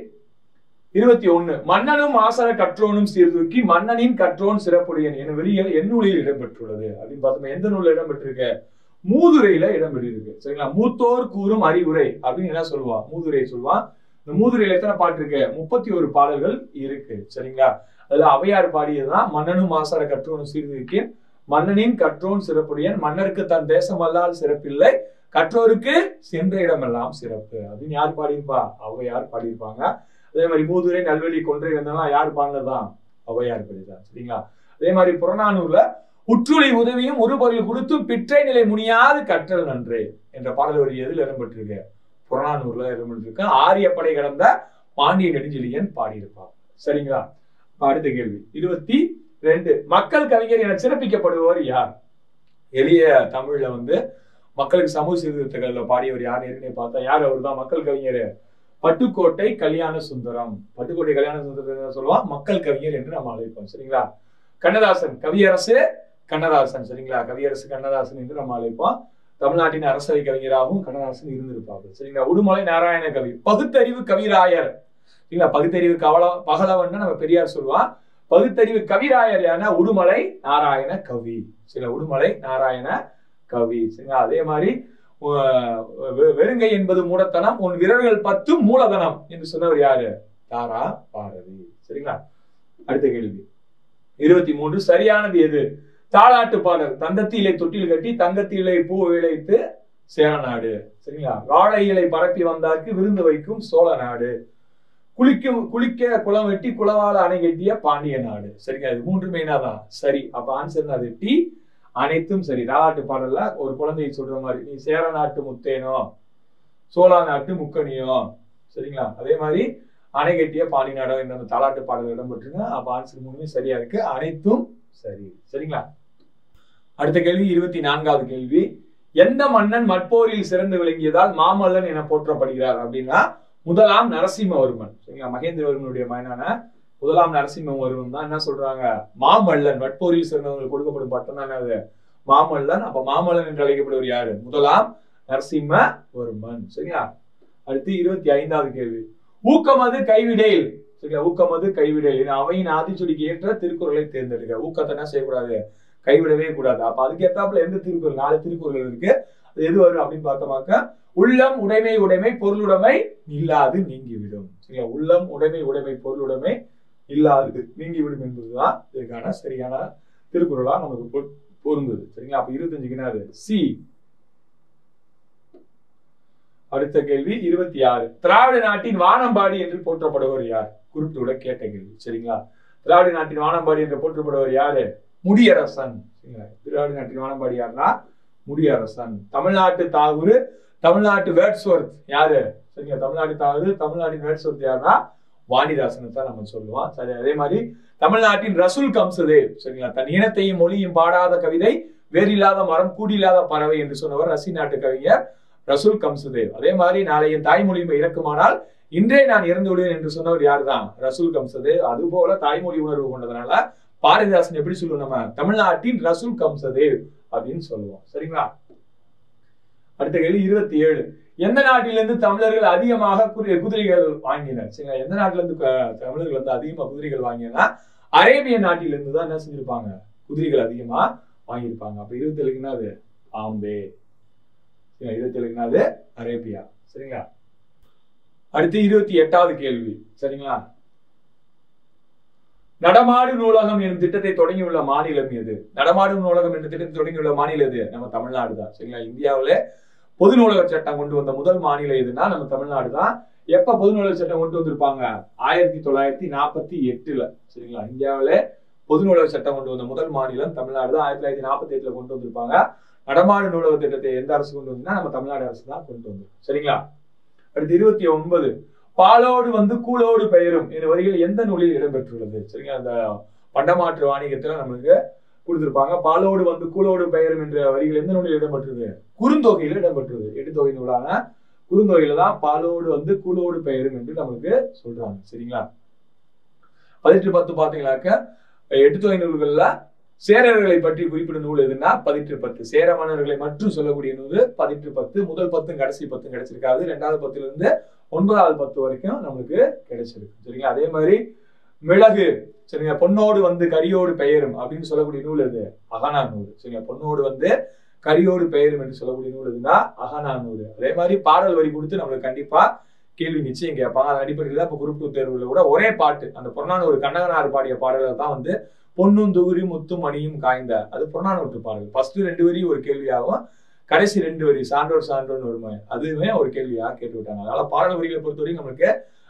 21, மன்னனும் ஆசன கற்றோனும் சீர்தூக்கி மன்னனின் கற்றோன் சிறப்புடையன் என வெளியில் எந்நூலில் இடம்பெற்றுள்ளது அப்படின்னு பார்த்தோம். எந்த நூலில் இடம்பெற்றிருக்க? மூதுரையில இடம்பெற்றிருக்கு. சரிங்களா? மூத்தோர் கூறும் அறிவுரை அப்படின்னு என்ன சொல்லுவான்? மூதுரை சொல்லுவான். இந்த மூதுரையில எத்தனை பாட்டு இருக்கு? 31 பாடல்கள் இருக்கு. சரிங்களா? அதுல அவையார் பாடியதுதான் மன்னனும் ஆசார கற்றோனும் சீர்தூக்கி மன்னனின் கற்றோன் சிறப்புடையன், மன்னருக்கு தன் தேசம் அல்லால் சிறப்பில்லை, கற்றோருக்கு சென்ற இடமெல்லாம் சிறப்பு அப்படின்னு யார் பாடியிருப்பா? அவையார் பாடியிருப்பாங்க. அதே மாதிரி மூதுரை, நல்வழி, கொன்றை வந்தெல்லாம் யார் பாடினதுதான்? அவையார் பாடிதான். சரிங்களா? அதே மாதிரி புறநானூர்ல உற்றுளி உதவியும் உருபொருள் கொடுத்தும் பிற்றை நிலை முனியாது கற்றல் நன்றே என்ற பாடல் வரி எதில் இடம்பெற்றிருக்கு? புறநானூறுல இடம்பெற்றிருக்கு. ஆரிய படை கடந்த பாண்டிய நெடுஞ்செழியன் பாடியிருப்பார். சரிங்களா? அடுத்த கேள்வி 22. மக்கள் கவிஞர் என சிறப்பிக்கப்படுபவர் யார்? எளிய தமிழ்ல மக்களுக்கு சமூக சீர்திருத்தங்கள்ல பாடியவர் யார் ஏற்கனவே பார்த்தா யார்? அவர் தான் மக்கள் கவிஞர் பட்டுக்கோட்டை கல்யாண சுந்தரம். பட்டுக்கோட்டை கல்யாண சுந்தரம் சொல்லுவான் மக்கள் கவிஞர் என்று நம்ம அழைப்போம். சரிங்களா? கண்ணதாசன் கவியரசு கண்ணதாசன். சரிங்களா? கவியரசு கண்ணதாசன் என்று நம்ம அழைப்போம். தமிழ்நாட்டின் அரசவை கவிஞராகவும் கண்ணதாசன் இருந்திருப்பாங்க. சரிங்களா? உடுமலை நாராயண கவி பகுத்தறிவு கவிராயர். சரிங்களா? பகுத்தறிவு பகலவன் நம்ம பெரியார் சொல்லுவான். பகுத்தறிவு கவிராயர் யாருன்னா உடுமலை நாராயண கவி. சரிங்களா? உடுமலை நாராயண கவி. சரிங்களா? அதே மாதிரி வெறுங்கை என்பது மூடத்தனம், உன் விரல்கள் 10 மூலதனம் என்று சொன்னவர் யாரு? தாரா பாரதி. சரிங்களா? அடுத்த கேள்வி 23. சரியானது எது? தாளாட்டு பாடல் தந்தத்திலே தொட்டில் கட்டி தங்கத்திலே பூ விளைத்து சேர நாடு. சரிங்களா? வாழை இலை பரப்பி வந்தார்க்கு விருந்து வைக்கும் சோழ நாடு. குளிக்க குளம் வெட்டி குளவாள அணை கட்டிய பாண்டிய நாடு. சரிங்களா? இது 3 மெயினா தான் சரி. அப்ப ஆன்சர் அது டி, அனைத்தும் சரி. தாளாட்டு பாடல்ல ஒரு குழந்தையை சொல்ற மாதிரி நீ சேர நாட்டு முத்தேனோ சோழா நாட்டு முக்கணியோ. சரிங்களா? அதே மாதிரி அணை கட்டிய பாண்டி நாடோ என்ற அந்த தாளாட்டு பாடல் இடம்பெற்றுங்க. அப்ப ஆன்சர் 3மே சரியா இருக்கு. அனைத்தும் சரி. சரிங்களா? அடுத்த கேள்வி 24வது கேள்வி. எந்த மன்னன் மட்போரில் சிறந்து விளங்கியதால் மாமல்லன் என போற்றப்படுகிறார் அப்படின்னா முதலாம் நரசிம்மவர்மன். சரிங்களா? மகேந்திரவர்மனுடைய மகனான முதலாம் நரசிம்மவர்மன் தான் என்ன சொல்றாங்க? மாமல்லன். மட்போரில் சிறந்தவங்களுக்கு கொடுக்கப்படும் பட்டம் தான் அது மாமல்லன். அப்ப மாமல்லன் என்று அழைக்கப்படுவர் யாரு? முதலாம் நரசிம்மவர்மன். சரிங்களா? அடுத்து 25வது கேள்வி. ஊக்கமது கைவிடேல். சரிங்களா? ஊக்கமது கைவிடேல் அவையின் ஆதிச்சொடிக்கு ஏற்ற திருக்குறளை தேர்ந்தெடுக்க. ஊக்கத்தை என்ன செய்யக்கூடாது? கைவிடவே கூடாது. அப்ப அதுக்கு ஏத்தாப்புல எந்த திருக்குறள்? 4 திருக்குறள் இருக்கு. அது எது வரும் அப்படின்னு பார்த்தோமாக்க உள்ளம் உடைமை உடைமை பொருளுடைமை இல்லாது நீங்கிவிடும். சரிங்களா? உள்ளம் உடைமை உடைமை பொருளுடைமை இல்லாது நீங்கிவிடும் என்பதுதான் இதுக்கான சரியான திருக்குறளா நமக்கு பொருந்தது. சரிங்களா? அப்ப 25க்கு அது சி. அடுத்த கேள்வி 26. திராவிட நாட்டின் வானம்பாடி என்று போற்றப்படுவர் யார்? குறிப்பிட்ட கேட்ட கேள்வி. சரிங்களா? திராவிட நாட்டின் வானம்பாடி என்று போற்றப்படுவர் யாரு? முடியரசன். திராவிட நாட்டின் வானம்பாடி யாருன்னா முடியரசன். தமிழ்நாட்டு தாகூர் தமிழ்நாட்டு வேர்ட்ஸ்வொர்த் யாரு? சரிங்களா? தமிழ்நாட்டு தாகூர் தமிழ்நாட்டின் வேர்ட்ஸ்வொர்த் யாருன்னா வாணிதாசனை தான் நம்ம சொல்லுவோம். சரி. அதே மாதிரி தமிழ்நாட்டின் ரசூல் கம்சதேவ். சரிங்களா? தன் இனத்தையும் மொழியும் பாடாத கவிதை வேறில்லாத மரம் கூடியில்லாத பறவை என்று சொன்னவர் ரசி நாட்டு கவிஞர் ரசூல் கம்சதேவ். அதே மாதிரி நாளைய தாய்மொழியும் இறக்குமானால் இன்றே நான் இறந்து விடுவேன் என்று சொன்னவர் யார் தான்? ரசூல் கம்சதேவ். அது போல தாய்மொழி உணர்வு கொண்டதுனால பாரதிதாசன் எப்படி சொல்லுவோம்? நம்ம தமிழ்நாட்டின் ரசூல் கம்சதேவ் அப்படின்னு சொல்லுவோம். சரிங்களா? அடுத்த கேள்வி 27. எந்த நாட்டிலிருந்து தமிழர்கள் அதிகமாக குதிரைகள் வாங்கினர்? சரிங்களா? எந்த நாட்டில இருந்து தமிழர்கள் அதிகமா குதிரைகள் வாங்கினா அரேபிய நாட்டிலிருந்து தான் என்ன செஞ்சிருப்பாங்க? குதிரைகள் அதிகமா வாங்கியிருப்பாங்க. அப்ப 27க்குன்னா அது ஆம்பே. 27க்குன்னா அது அரேபியா. சரிங்களா? அடுத்து 28வது கேள்வி. சரிங்களா? நடமாடு நூலகம் எனும் திட்டத்தை தொடங்கியுள்ள மாநிலம் எது? நடமாடு நூலகம் என்ற திட்டத்தை தொடங்கியுள்ள மாநிலம் எது? நம்ம தமிழ்நாடு தான். சரிங்களா? இந்தியாவில பொது நூலக சட்டம் கொண்டு வந்த முதல் மாநிலம் எதுனா நம்ம தமிழ்நாடு தான். எப்ப பொது நூலக சட்டம் கொண்டு வந்திருப்பாங்க? 1948ல. சரிங்களா? இந்தியாவில பொது நூலக சட்டம் கொண்டு வந்த முதல் மாநிலம் தமிழ்நாடு தான். 1948ல கொண்டு வந்திருப்பாங்க. நடமாடு நூலக திட்டத்தை எந்த அரசு கொண்டு வந்தா நம்ம தமிழ்நாடு அரசு தான் கொண்டு வந்தோம். சரிங்களா? அடுத்து 29. பாலோடு கூலோடு பெயரும் என்ற வரிகள் எந்த நூலில் இடம்பெற்றுள்ளது? சரிங்களா? அந்த பண்டமாற்று வாணிகத்துல நம்மளுக்கு கொடுத்திருப்பாங்க. பாலோடு கூலோடு பெயரும் என்ற வரிகள் எந்த நூலில் இடம்பெற்றது? குறுந்தொகையில் இடம்பெற்றது. எட்டுத்தொகை நூலான குறுந்தொகையில தான் பாலோடு கூலோடு பெயரும் என்று நமக்கு சொல்றாங்க. சரிங்களா? 1810 பாத்தீங்கன்னாக்க எட்டுத்தொகை நூல்கள்ல சேரர்களை பற்றி குறிப்பிடும் நூல் எதுன்னா 1810. சேர மன்னர்களை மட்டும் சொல்லக்கூடிய நூல் 1810. முதல் 10 கடைசி 10 கிடைச்சிருக்காது. 2வது 10ல இருந்து 9வது 10 வரைக்கும் நமக்கு கிடைச்சிருக்கு. சரிங்களா? அதே மாதிரி மிளகு. சரிங்களா? பொன்னோடு கரியோடு பெயரும் அப்படின்னு சொல்லக்கூடிய நூல் எது? அகனா நூல். சரிங்களா? பொன்னோடு கரியோடு பெயரும் என்று சொல்லக்கூடிய நூல் எதுன்னா அகனா நூல். அதே மாதிரி பாடல் வரி கொடுத்து நம்மளுக்கு கண்டிப்பா கேள்வி நிச்சயம் கேட்பாங்க. அதன் அடிப்படையில் தான் இப்ப குரூப் தேர்வுல கூட ஒரே பாட்டு அந்த புறநானூறு கண்ணகனார் பாடிய பாடல்கள் தான் பொன்னும் துகுரி முத்தும் மணியும் காய்ந்த அது புறநானூற்று பாடல். ஃபர்ஸ்ட் 2 வரி ஒரு கேள்வியாகும், கடைசி 2 வரி சான்றோர் சான்றோர்னு வருமே அதுவுமே ஒரு கேள்வியாக கேட்டு விட்டாங்க. அதனால பாடல் வரிகளை பொறுத்தவரைக்கும் நமக்கு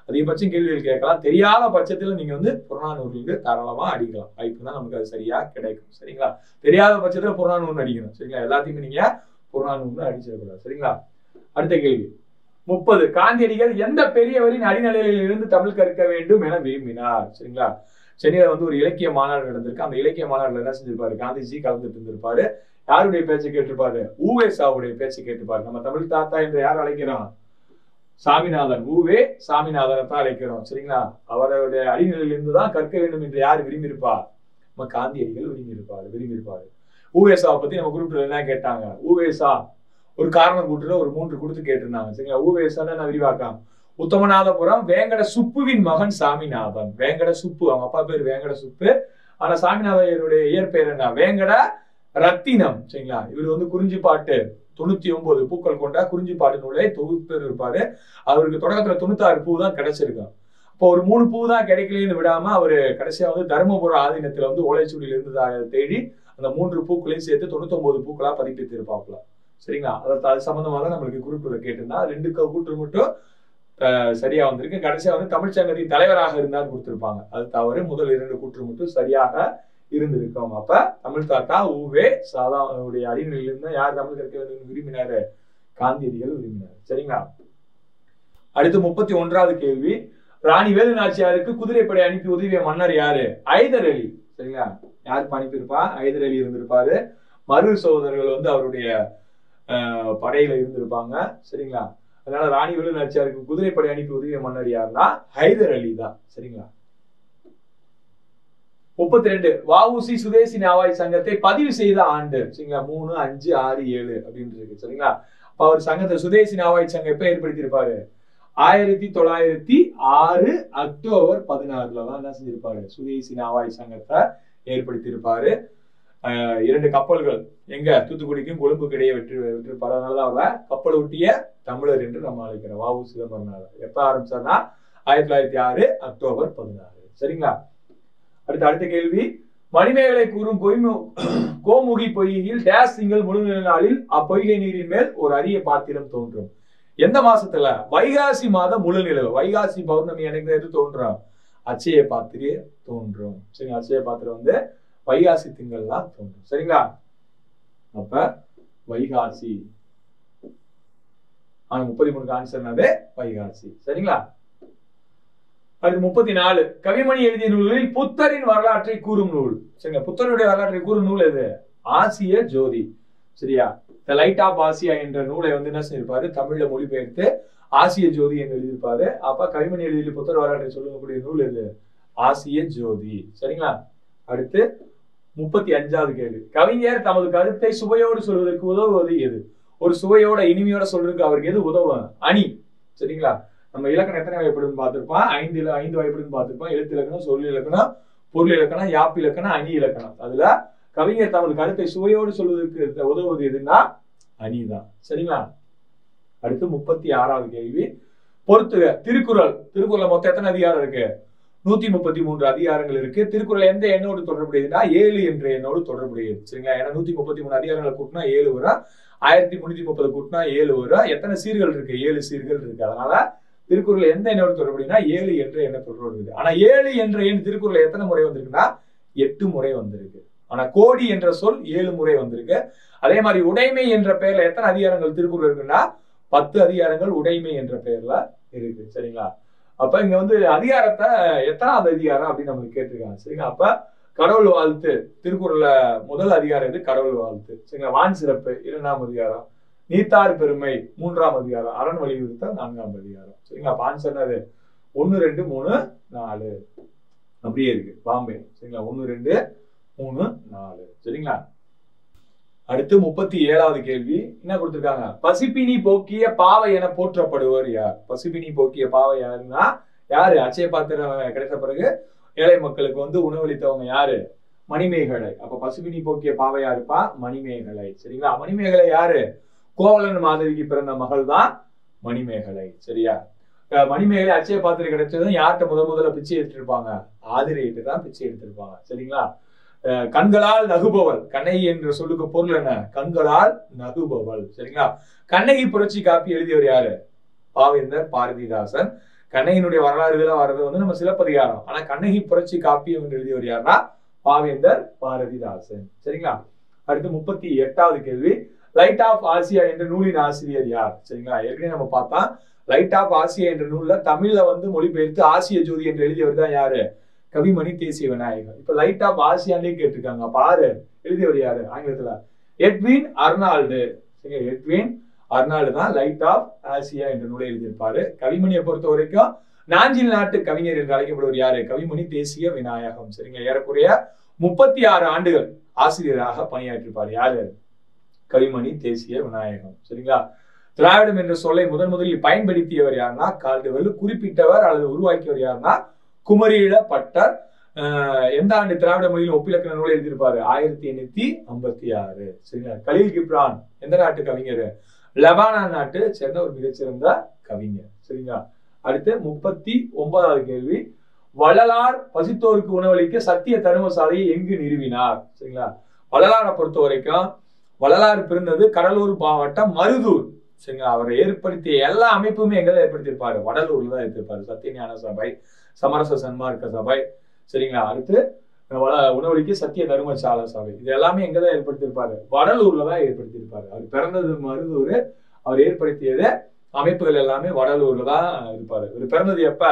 அதிகபட்சம் கேள்விகள் கேட்கலாம். தெரியாத பட்சத்துல நீங்க வந்து புறநானூறுக்கு தாராளமா அடிக்கலாம். வாய்ப்பு தான் நமக்கு அது சரியா கிடைக்கும். சரிங்களா? தெரியாத பட்சத்துல புறநானூறு அடிக்கணும். சரிங்களா? எல்லாத்தையுமே நீங்க புறநானூறு அடிச்சிடக்கூடாது. சரிங்களா? அடுத்த கேள்வி 30. காந்தியடிகள் எந்த பெரியவரின் அடிநிலையில் இருந்து தமிழ் கற்க வேண்டும் என விரும்பினார்? சரிங்களா? சென்னையில வந்து ஒரு இலக்கிய மாநாடு நடந்திருக்கு. அந்த இலக்கிய மாநாடுல என்ன செஞ்சிருப்பாரு? காந்திஜி கலந்துட்டு இருந்திருப்பாரு. யாருடைய பேச்சு கேட்டிருப்பாரு? ஊவேசாவுடைய பேச்சு கேட்டிருப்பாரு. நம்ம தமிழ் தாத்தா என்று யார் அழைக்கிறோம்? சாமிநாதன். ஊவே சாமிநாதனை தான் அழைக்கிறோம். சரிங்களா? அவருடைய அடிநிலையில் இருந்துதான் கற்க வேண்டும் என்று யார் விரும்பியிருப்பா? நம்ம காந்தியடிகள் விரும்பியிருப்பாரு. ஊவேசாவை பத்தி நம்ம குரூப்ல என்ன கேட்டாங்க? ஊவேசா ஒரு காரணம் கூட்டுல ஒரு 3 கொடுத்து கேட்டிருந்தாங்க. சரிங்களா? ஊவேசான்னு நான் விரிவாக்கம். உத்தமநாதபுரம் வேங்கட சுப்புவின் மகன் சாமிநாதன். வேங்கட சுப்பு, அவங்க அப்பா பேர் வேங்கட சுப்பு. ஆனா சாமிநாதனுடைய இயற்பெயர் என்ன? வேங்கட ரத்தினம். சரிங்களா? இவர் வந்து குறிஞ்சிப்பாட்டு 99 பூக்கள் கொண்ட குறிஞ்சிப்பாட்டு நூலை தொகுத்து இருப்பாரு. அவருக்கு தொடக்கத்துல 96 பூ தான் கிடைச்சிருக்கும். அப்போ ஒரு 3 பூ தான் கிடைக்கலன்னு விடாம அவரு கடைசியா வந்து தருமபுர ஆதீனத்துல வந்து ஓலைச்சுவடியில இருந்து தேடி அந்த 3 பூக்களையும் சேர்த்து 99 பூக்களா பதிப்பித்து இருப்பாப்புல. சரிங்களா? அது சம்பந்தமா தான் நம்மளுக்கு குறிப்புல கேட்டிருந்தா 2 கூற்று மட்டும் சரியா வந்திருக்கு. கடைசியா வந்து தமிழ்ச்சங்கத்தின் தலைவராக இருந்தான்னு கொடுத்திருப்பாங்க. அது தவறு. முதல் 2 கூற்று மட்டும் சரியாக இருந்திருக்கும். அப்ப தமிழ் தாத்தா ஊவே சாதாவுடைய அடிநிலையில் இருந்தா யார் தமிழ் கற்க வேண்டும் விரும்பினாரு? காந்தியடிகள் விரும்பினார். சரிங்களா? அடுத்து 31வது கேள்வி. ராணி வேலு நாச்சியாருக்கு குதிரைப்படை அனுப்பி உதவிய மன்னர் யாரு? ஐதர் அலி. சரிங்களா? யாருக்கு அனுப்பியிருப்பா? ஐதர் அலி இருந்திருப்பாரு. மரு சகோதரர்கள் வந்து அவருடைய படையில இருந்திருப்பாங்க. சரிங்களா? அதனால ராணி வேலு நாச்சியாருக்கு குதிரைப்படை அனுப்பி உதவிய மன்னர் யாருன்னா ஹைதர் அலி தான். சரிங்களா? 32. வஉசி சுதேசி நாவாய் சங்கத்தை பதிவு செய்த ஆண்டு. சரிங்களா? 3, 5, 6, 7 அப்படின்னு இருக்கு. சரிங்களா? அப்ப அவர் சங்கத்தை சுதேசி நாவாய் சங்கம் எப்ப ஏற்படுத்தியிருப்பாரு? 1906 அக்டோபர் 16 தான் என்ன செஞ்சிருப்பாரு? சுதேசி நாவாய் சங்கத்தை ஏற்படுத்தியிருப்பாரு. 2 கப்பல்கள் எங்க தூத்துக்குடிக்கும் கொழும்புக்கு இடையே விட்டிருப்பாரு. அதனாலதான் அவரை கப்பல் ஒட்டிய தமிழர் என்று நம்ம அழைக்கிறோம். வஉ சிதம்பரனார் எப்ப ஆரம்பிச்சார்னா 1906 அக்டோபர் 16. சரிங்களா? அடுத்த கேள்வி. மணிமேகலை கூறும் கோமுகி பொய்கையில் டேஸ் திங்கள் முழுநில நாளில் அப்பொய்கை நீரின் மேல் ஒரு அரிய பாத்திரம் தோன்றும். எந்த மாசத்துல? வைகாசி மாதம் முழுநிலவு. வைகாசி பௌர்ணமி அன்னைக்கு எது தோன்றும்? அச்சய பாத்திரே தோன்றும். சரிங்களா? அச்சய பாத்திரம் வந்து வைகாசி திங்கள் தான் தோன்றும். சரிங்களா? அப்ப வைகாசி 33 ஆன்சர் வைகாசி. சரிங்களா? அடுத்து 34. கவிமணி எழுதிய நூல்களில் புத்தரின் வரலாற்றை கூறும் நூல். சரிங்களா? புத்தருடைய வரலாற்றை கூறும் நூல் எது? ஆசிய ஜோதி. சரியா? த லைட் ஆஃப் ஆசியா என்ற நூலை வந்து என்ன செஞ்சிருப்பாரு? தமிழ்ல மொழிபெயர்த்து ஆசிய ஜோதி என்று எழுதியிருப்பாரு. அப்ப கவிமணி எழுதிய புத்தர் வரலாற்றை சொல்லக்கூடிய நூல் எது? ஆசிய ஜோதி. சரிங்களா? அடுத்து 35வது கேள்வி. கவிஞர் தமது கருத்தை சுவையோடு சொல்வதற்கு உதவுவது எது? ஒரு சுவையோட இனிமையோட சொல்றதுக்கு அவருக்கு எது உதவும்? அணி. சரிங்களா? நம்ம இலக்கணம் எத்தனை வகைப்படுன்னு பார்த்திருப்போம்? 5 வகைப்படுன்னு பார்த்திருப்போம். எழுத்து இலக்கணம், சொல் இலக்கணம், பொருள் இலக்கணம், யாப்பு இலக்கணம், அணி இலக்கணம். அதுல கவிஞர் தமது கருத்தை சுவையோடு சொல்வதற்கு உதவுவது எதுன்னா அணிதான். சரிங்களா? அடுத்து 36வது கேள்வி. பொறுத்துக. திருக்குறள் மொத்தம் எத்தனை அதிகாரம் இருக்கு? 133 அதிகாரங்கள் இருக்கு. திருக்குறள் எந்த எண்ணோடு தொடர்புடையதுன்னா 7 என்ற எண்ணோடு தொடர்புடையது. சரிங்களா? ஏன்னா 133 அதிகாரங்களை கூட்டினா 7 வரும். 1330 கூட்டினா 7 வரும். எத்தனை சீர்கள் இருக்கு? 7 சீர்கள் இருக்கு. அதனால திருக்குறள் எந்த எண்ணோடு தொடர்புடையதுன்னா 7 என்ற எண்ண தொடர்புடையது. ஆனா 7 என்ற எண் திருக்குறள் எத்தனை முறை வந்திருக்குன்னா 8 முறை வந்திருக்கு. ஆனா கோடி என்ற சொல் 7 முறை வந்திருக்கு. அதே மாதிரி உடைமை என்ற பெயர்ல எத்தனை அதிகாரங்கள் திருக்குறள் இருக்குன்னா 10 அதிகாரங்கள் உடைமை என்ற பெயர்ல இருக்கு. சரிங்களா? அப்ப இங்க வந்து அதிகாரத்தை எத்தனாவது அதிகாரம் அப்படின்னு நம்மளுக்கு கேட்டிருக்காங்க. சரிங்களா? அப்ப கடவுள் வாழ்த்து திருக்குறள்ல முதல் அதிகாரம் எது? கடவுள் வாழ்த்து. சரிங்களா? வான் சிறப்பு 2ஆம் அதிகாரம். நீத்தார் பெருமை 3ஆம் அதிகாரம். அரண் வலியுறுத்தல் 4ஆம் அதிகாரம். சரிங்களா? அப்ப ஆன்சர் என்னது? 1, 2, 3, 4 அப்படியே இருக்கு. பாம்பே. சரிங்களா? 1, 2, 3, 4. சரிங்களா? அடுத்து 37வது கேள்வி. என்ன கொடுத்திருக்காங்க? பசிப்பினி போக்கிய பாவை என போற்றப்படுவர் யார்? பசிப்பினி போக்கிய பாவை யாருன்னா யாரு? அச்சய பாத்திரம் கிடைத்த பிறகு ஏழை மக்களுக்கு வந்து உணவளித்தவங்க யாரு? மணிமேகலை. அப்ப பசிப்பினி போக்கிய பாவை யாருப்பா? மணிமேகலை. சரிங்களா? மணிமேகலை யாரு? கோவலன் மாதவிக்கு பிறந்த மகள் தான் மணிமேகலை. சரியா? மணிமேகலை அச்சய பாத்திரம் கிடைச்சதும் யார்கிட்ட முதல்ல பிச்சை எடுத்திருப்பாங்க? ஆதிரையிட்டு தான் பிச்சை எடுத்திருப்பாங்க. சரிங்களா? கண்களால் நகுபவள். கண்ணகி என்ற சொல்லுக்கு பொருள் என்ன? கண்களால் நகுபவள். சரிங்களா? கண்ணகி புரட்சி காப்பி எழுதியவர் யாரு? பாவேந்தர் பாரதிதாசன். கண்ணகியினுடைய வரலாறு இதெல்லாம் வர்றது வந்து நம்ம சிலப்பதிகாரம். ஆனா கண்ணகி புரட்சி காப்பியம் என்று எழுதியவர் யாருன்னா பாவேந்தர் பாரதிதாசன். சரிங்களா? அடுத்து 38வது கேள்வி, லைட் ஆஃப் ஆசியா என்ற நூலின் ஆசிரியர் யார்? சரிங்களா? ஏற்கனவே நம்ம பார்த்தா லைட் ஆஃப் ஆசியா என்ற நூல்ல தமிழ்ல வந்து மொழிபெயர்த்து ஆசிய ஜோதி என்று எழுதியவர் தான் யாரு? கவிமணி தேசிய விநாயகர். இப்ப லைட் ஆஃப் ஆசியாலே கேட்டிருக்காங்க. பாரு எழுதியவர் யாரு ஆங்கிலத்துல? Edwin Arnold. எட்வின் அர்னால்டு தான் லைட் ஆஃப் ஆசியா என்ற நூலை எழுதியிருப்பாரு. கவிமணியை பொறுத்த வரைக்கும் நாஞ்சில் நாட்டு கவிஞர் என்று அழைக்கப்படுவர் யாரு? கவிமணி தேசிய விநாயகம். சரிங்களா? ஏறக்குறைய 36 ஆண்டுகள் ஆசிரியராக பணியாற்றிருப்பார். யாரு? கவிமணி தேசிய விநாயகம். சரிங்களா? திராவிடம் என்ற சொல்லை முதலில் பயன்படுத்தியவர் யாருன்னா கால்டுவெல். குறிப்பிட்டவர் அல்லது உருவாக்கியவர் யாருன்னா குமரியில பட்டர். எந்த ஆண்டு திராவிட மொழியில் ஒப்பிலக்கண நூலை எழுதியிருப்பாரு? 1856. சரிங்களா? கலீல் கிப்ரான் எந்த நாட்டு கவிஞர்? லெபானான் நாட்டு சேர்ந்த ஒரு மிகச்சிறந்த கவிஞர். சரிங்களா? அடுத்து 39வது கேள்வி, வள்ளலார் பசித்தோருக்கு உணவளிக்க சத்திய தருமசாலையை எங்கு நிறுவினார்? சரிங்களா? வள்ளலாரை பொறுத்த வரைக்கும் வள்ளலார் பிறந்தது கடலூர் மாவட்டம் மருதூர். சரிங்களா? அவரை ஏற்படுத்திய எல்லா அமைப்புமே எங்கதான் ஏற்படுத்தியிருப்பாரு? வடலூர்ல தான் ஏற்படுத்திருப்பாரு. சத்தியஞான சபை, சமரச சன்மார்க்க சபை. சரிங்களா? அடுத்து உணவளிக்க சத்திய தர்மசாலை சபை. இது எல்லாமே எங்கதான் ஏற்படுத்தியிருப்பாரு? வடலூர்ல தான் ஏற்படுத்தியிருப்பாரு. அவர் பிறந்தது மருதூர். அவர் ஏற்படுத்தியது அமைப்புகள் எல்லாமே வடலூர்ல தான் இருப்பாரு. இவர் பிறந்தது எப்ப?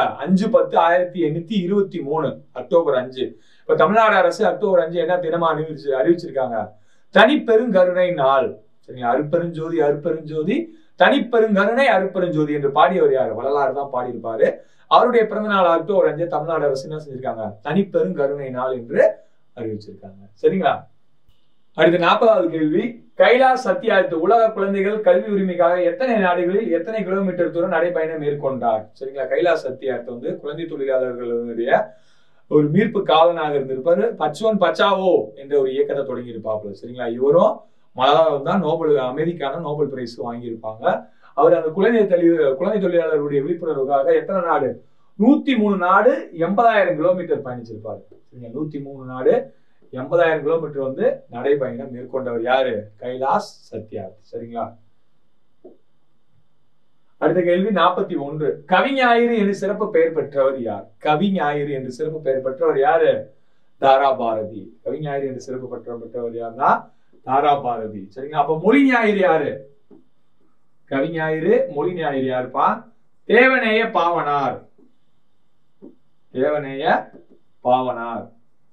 5/10/1823 அக்டோபர் 5. இப்ப தமிழ்நாடு அரசு அக்டோபர் 5 என்ன தினமா அறிவிச்சிருக்காங்க? தனிப்பெருங்கருணை நாள். சரிங்களா? அருப்பெருஞ்சோதி அருப்பெருஞ்சோதி தனிப்பெருங்கருணை அருப்பெருஞ்சோதி என்று பாடியவர் யாரு? வள்ளலார் தான் பாடியிருப்பாரு. அவருடைய பிறந்த நாள் அக்டோபர் 5 தமிழ்நாடு அரசு என்ன செஞ்சிருக்காங்க? தனிப்பெருங்கருணை நாள் என்று அறிவிச்சிருக்காங்க. சரிங்களா? அடுத்து 40வது கேள்வி, கைலாஷ் சத்யார்த்த உலக குழந்தைகள் கல்வி உரிமைக்காக எத்தனை நாடுகளில் எத்தனை கிலோமீட்டர் தூரம் நடைபயணம் மேற்கொண்டார்? சரிங்களா? கைலாஷ் சத்யார்த்த வந்து குழந்தை தொழிலாளர்களுடைய ஒரு மீட்பு காவலனாக இருந்திருப்பாரு. பச்சுவன் பச்சாவோ என்ற ஒரு இயக்கத்தை தொடங்கி இருப்பாப்புல. சரிங்களா? இவரும் மலயாளம் தான் அமெரிக்கான நோபல் பிரைஸ் வாங்கியிருப்பாங்க. அவர் அந்த குழந்தை தொழிலாளர்களுடைய விழிப்புணர்வுக்காக எத்தனை நாடு? 103 நாடு 80,000 கிலோமீட்டர் பயணிச்சிருப்பாரு. 103 நாடு 80,000 கிலோமீட்டர் வந்து நடைபயணம் மேற்கொண்டவர் யாரு? கைலாஷ் சத்யார்த்தி. சரிங்களா? அடுத்த கேள்வி 41, கவிஞாயிறு என்று சிறப்பு பெயர் பெற்றவர் யார்? கவிஞாயிறு என்று சிறப்பு பெயர் பெற்றவர் யாரு? தாரா பாரதி. கவிஞாயிறு என்று சிறப்பு பெற்றவர் யாருன்னா தாரா பாரதி. சரிங்களா? அப்ப மொழி ஞாயிறு யாரு? கவிஞாயிறு மொழி ஞாயிறு யாருப்பா? தேவநேய பாவனார். தேவநேய பாவனார்.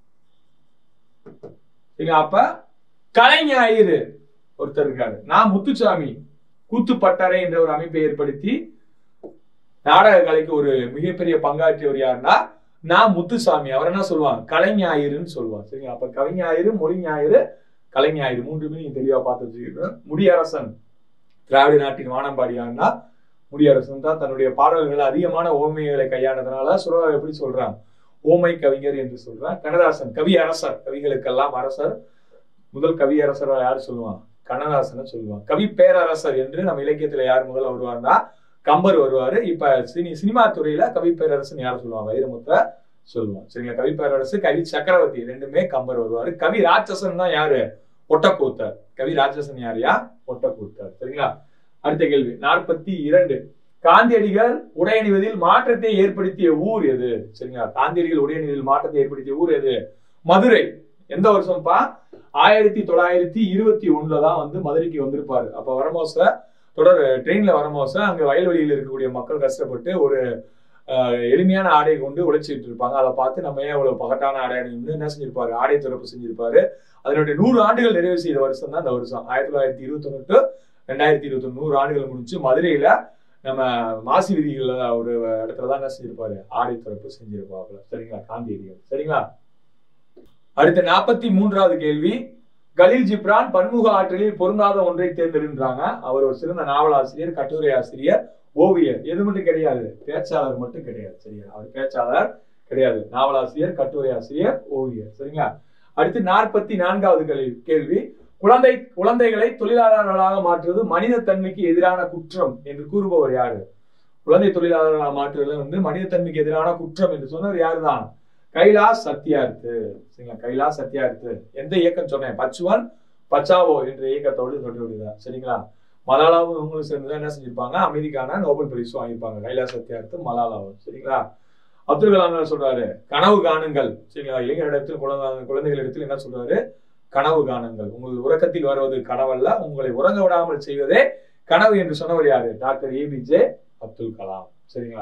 அப்ப கலைஞாயிறு ஒருத்தர் இருக்காரு. நான் முத்துசாமி கூத்துப்பட்டறை என்ற ஒரு அமைப்பை ஏற்படுத்தி நாடக கலைக்கு ஒரு மிகப்பெரிய பங்காற்றியவர் யாருன்னா நான் முத்துசாமி. அவர் என்ன சொல்லுவாங்க? கலைஞாயிறுன்னு சொல்லுவாங்க. சரிங்களா? அப்ப கவிஞாயிறு, மொழி ஞாயிறு, கலைஞாயிறு மூன்றுமே நீங்க தெளிவா பார்த்து வச்சுக்கிறேன். முடியரசன் திராவிட நாட்டின் வானம்பாடி யாருன்னா முடியரசன் தான். தன்னுடைய பாடல்கள் அதிகமான ஓமைகளை கையாண்டதுனால சுரதா எப்படி சொல்றாங்க? ஓமை கவிஞர் என்று சொல்றான். கண்ணதாசன் கவி அரசர், கவிகளுக்கெல்லாம் அரசர். முதல் கவி அரசர் யாரு சொல்லுவான்? கண்ணதாசனை சொல்லுவான். கவி பேரரசர் என்று நம்ம இலக்கியத்துல யார் முதல்ல வருவார்னா கம்பர் வருவாரு. இப்ப சினிமா துறையில கவி பேரரசன் யார சொல்லுவான்? வைரமுத்த சொல்லுவான். சரிங்களா? கவி பேரரசு, கவி சக்கரவர்த்தி ரெண்டுமே கம்பர் வருவாரு. கவி ராட்சசன் தான் யாரு? ஒட்டக்கூத்தர். கவி ராட்சசன் யாரையா? ஒட்டக்கூத்தர். சரிங்களா? அடுத்த கேள்வி 42, காந்தியடிகள் உடையணிவதில் மாற்றத்தை ஏற்படுத்திய ஊர் எது? சரிங்களா? காந்தியடிகள் உடையணிவதில் மாற்றத்தை ஏற்படுத்திய ஊர் எது? மதுரை. எந்த வருஷம்ப்பா? 1921 தான் வந்து மதுரைக்கு வந்திருப்பாரு. அப்ப வரமோச தொடர் ட்ரெயின்ல வரமோச அங்க வயல்வெளியில் இருக்கக்கூடிய மக்கள் கஷ்டப்பட்டு ஒரு எளிமையான ஆடை கொண்டு உழைச்சிட்டு இருப்பாங்க. அதை பார்த்து நம்ம ஏன் இவ்வளவு பகட்டான ஆடை என்ன செஞ்சிருப்பாரு? ஆடை திறப்பு செஞ்சிருப்பாரு. அதனுடைய 100 ஆண்டுகள் நிறைவு செய்த வருஷம் தான் இந்த வருஷம் 1921 2021. 100 ஆண்டுகள் முடிச்சு மதுரையில நம்ம மாசி விதிகள்ல ஒரு இடத்துலதான் என்ன செஞ்சிருப்பாரு? ஆடை திறப்பு செஞ்சிருப்பாங்க. சரிங்களா? காந்தியடிகள். சரிங்களா? அடுத்த 43வது கேள்வி, கலீல் ஜிப்ரான் பன்முக ஆற்றலில் பொருந்தாத ஒன்றை தேர்ந்தெடுன்றாங்க. அவர் ஒரு சிறந்த நாவலாசிரியர், கட்டுரை ஆசிரியர், ஓவியர். எது மட்டும் கிடையாது? பேச்சாளர் மட்டும் கிடையாது. சரியா? அவர் பேச்சாளர் கிடையாது. நாவலாசிரியர், கட்டுரை ஆசிரியர், ஓவியர். சரிங்களா? அடுத்து 44வது கேள்வி, குழந்தைகளை தொழிலாளர்களாக மாற்றுவது மனித தன்மைக்கு எதிரான குற்றம் என்று கூறுபவர் யாரு? குழந்தை தொழிலாளர்களாக மாற்றுவது வந்து மனித தன்மைக்கு எதிரான குற்றம் என்று சொன்னவர் யாருதான்? கைலாஷ் சத்யார்த்து. சரிங்களா? கைலாஷ் சத்யார்த்து. எந்த இயக்கம் சொன்னேன்? பச்சுவன் பச்சாவோ என்ற இயக்கத்தோடு தொடர்புடையதா. சரிங்களா? மலாலாவும் இவங்களும் சேர்ந்துதான் என்ன செஞ்சிருப்பாங்க, அமைதிக்கான நோபல் பரிசு வாங்கியிருப்பாங்க. கைலாஷ் சத்யார்த்தும் மலாலாவும். சரிங்களா? அப்துல் கலாம் என்ன சொல்றாரு, கனவு காணுங்கள். சரிங்களா? இளைஞரிடத்தில் குழந்தைகள் இடத்தில் என்ன சொல்றாரு, கனவு காணுங்கள். உங்கள் உறக்கத்தில் வருவது கனவல்ல, உங்களை உறங்க விடாமல் செய்வதே கனவு என்று சொன்னவர் யாரு, டாக்டர் ஏபிஜே அப்துல் கலாம். சரிங்களா?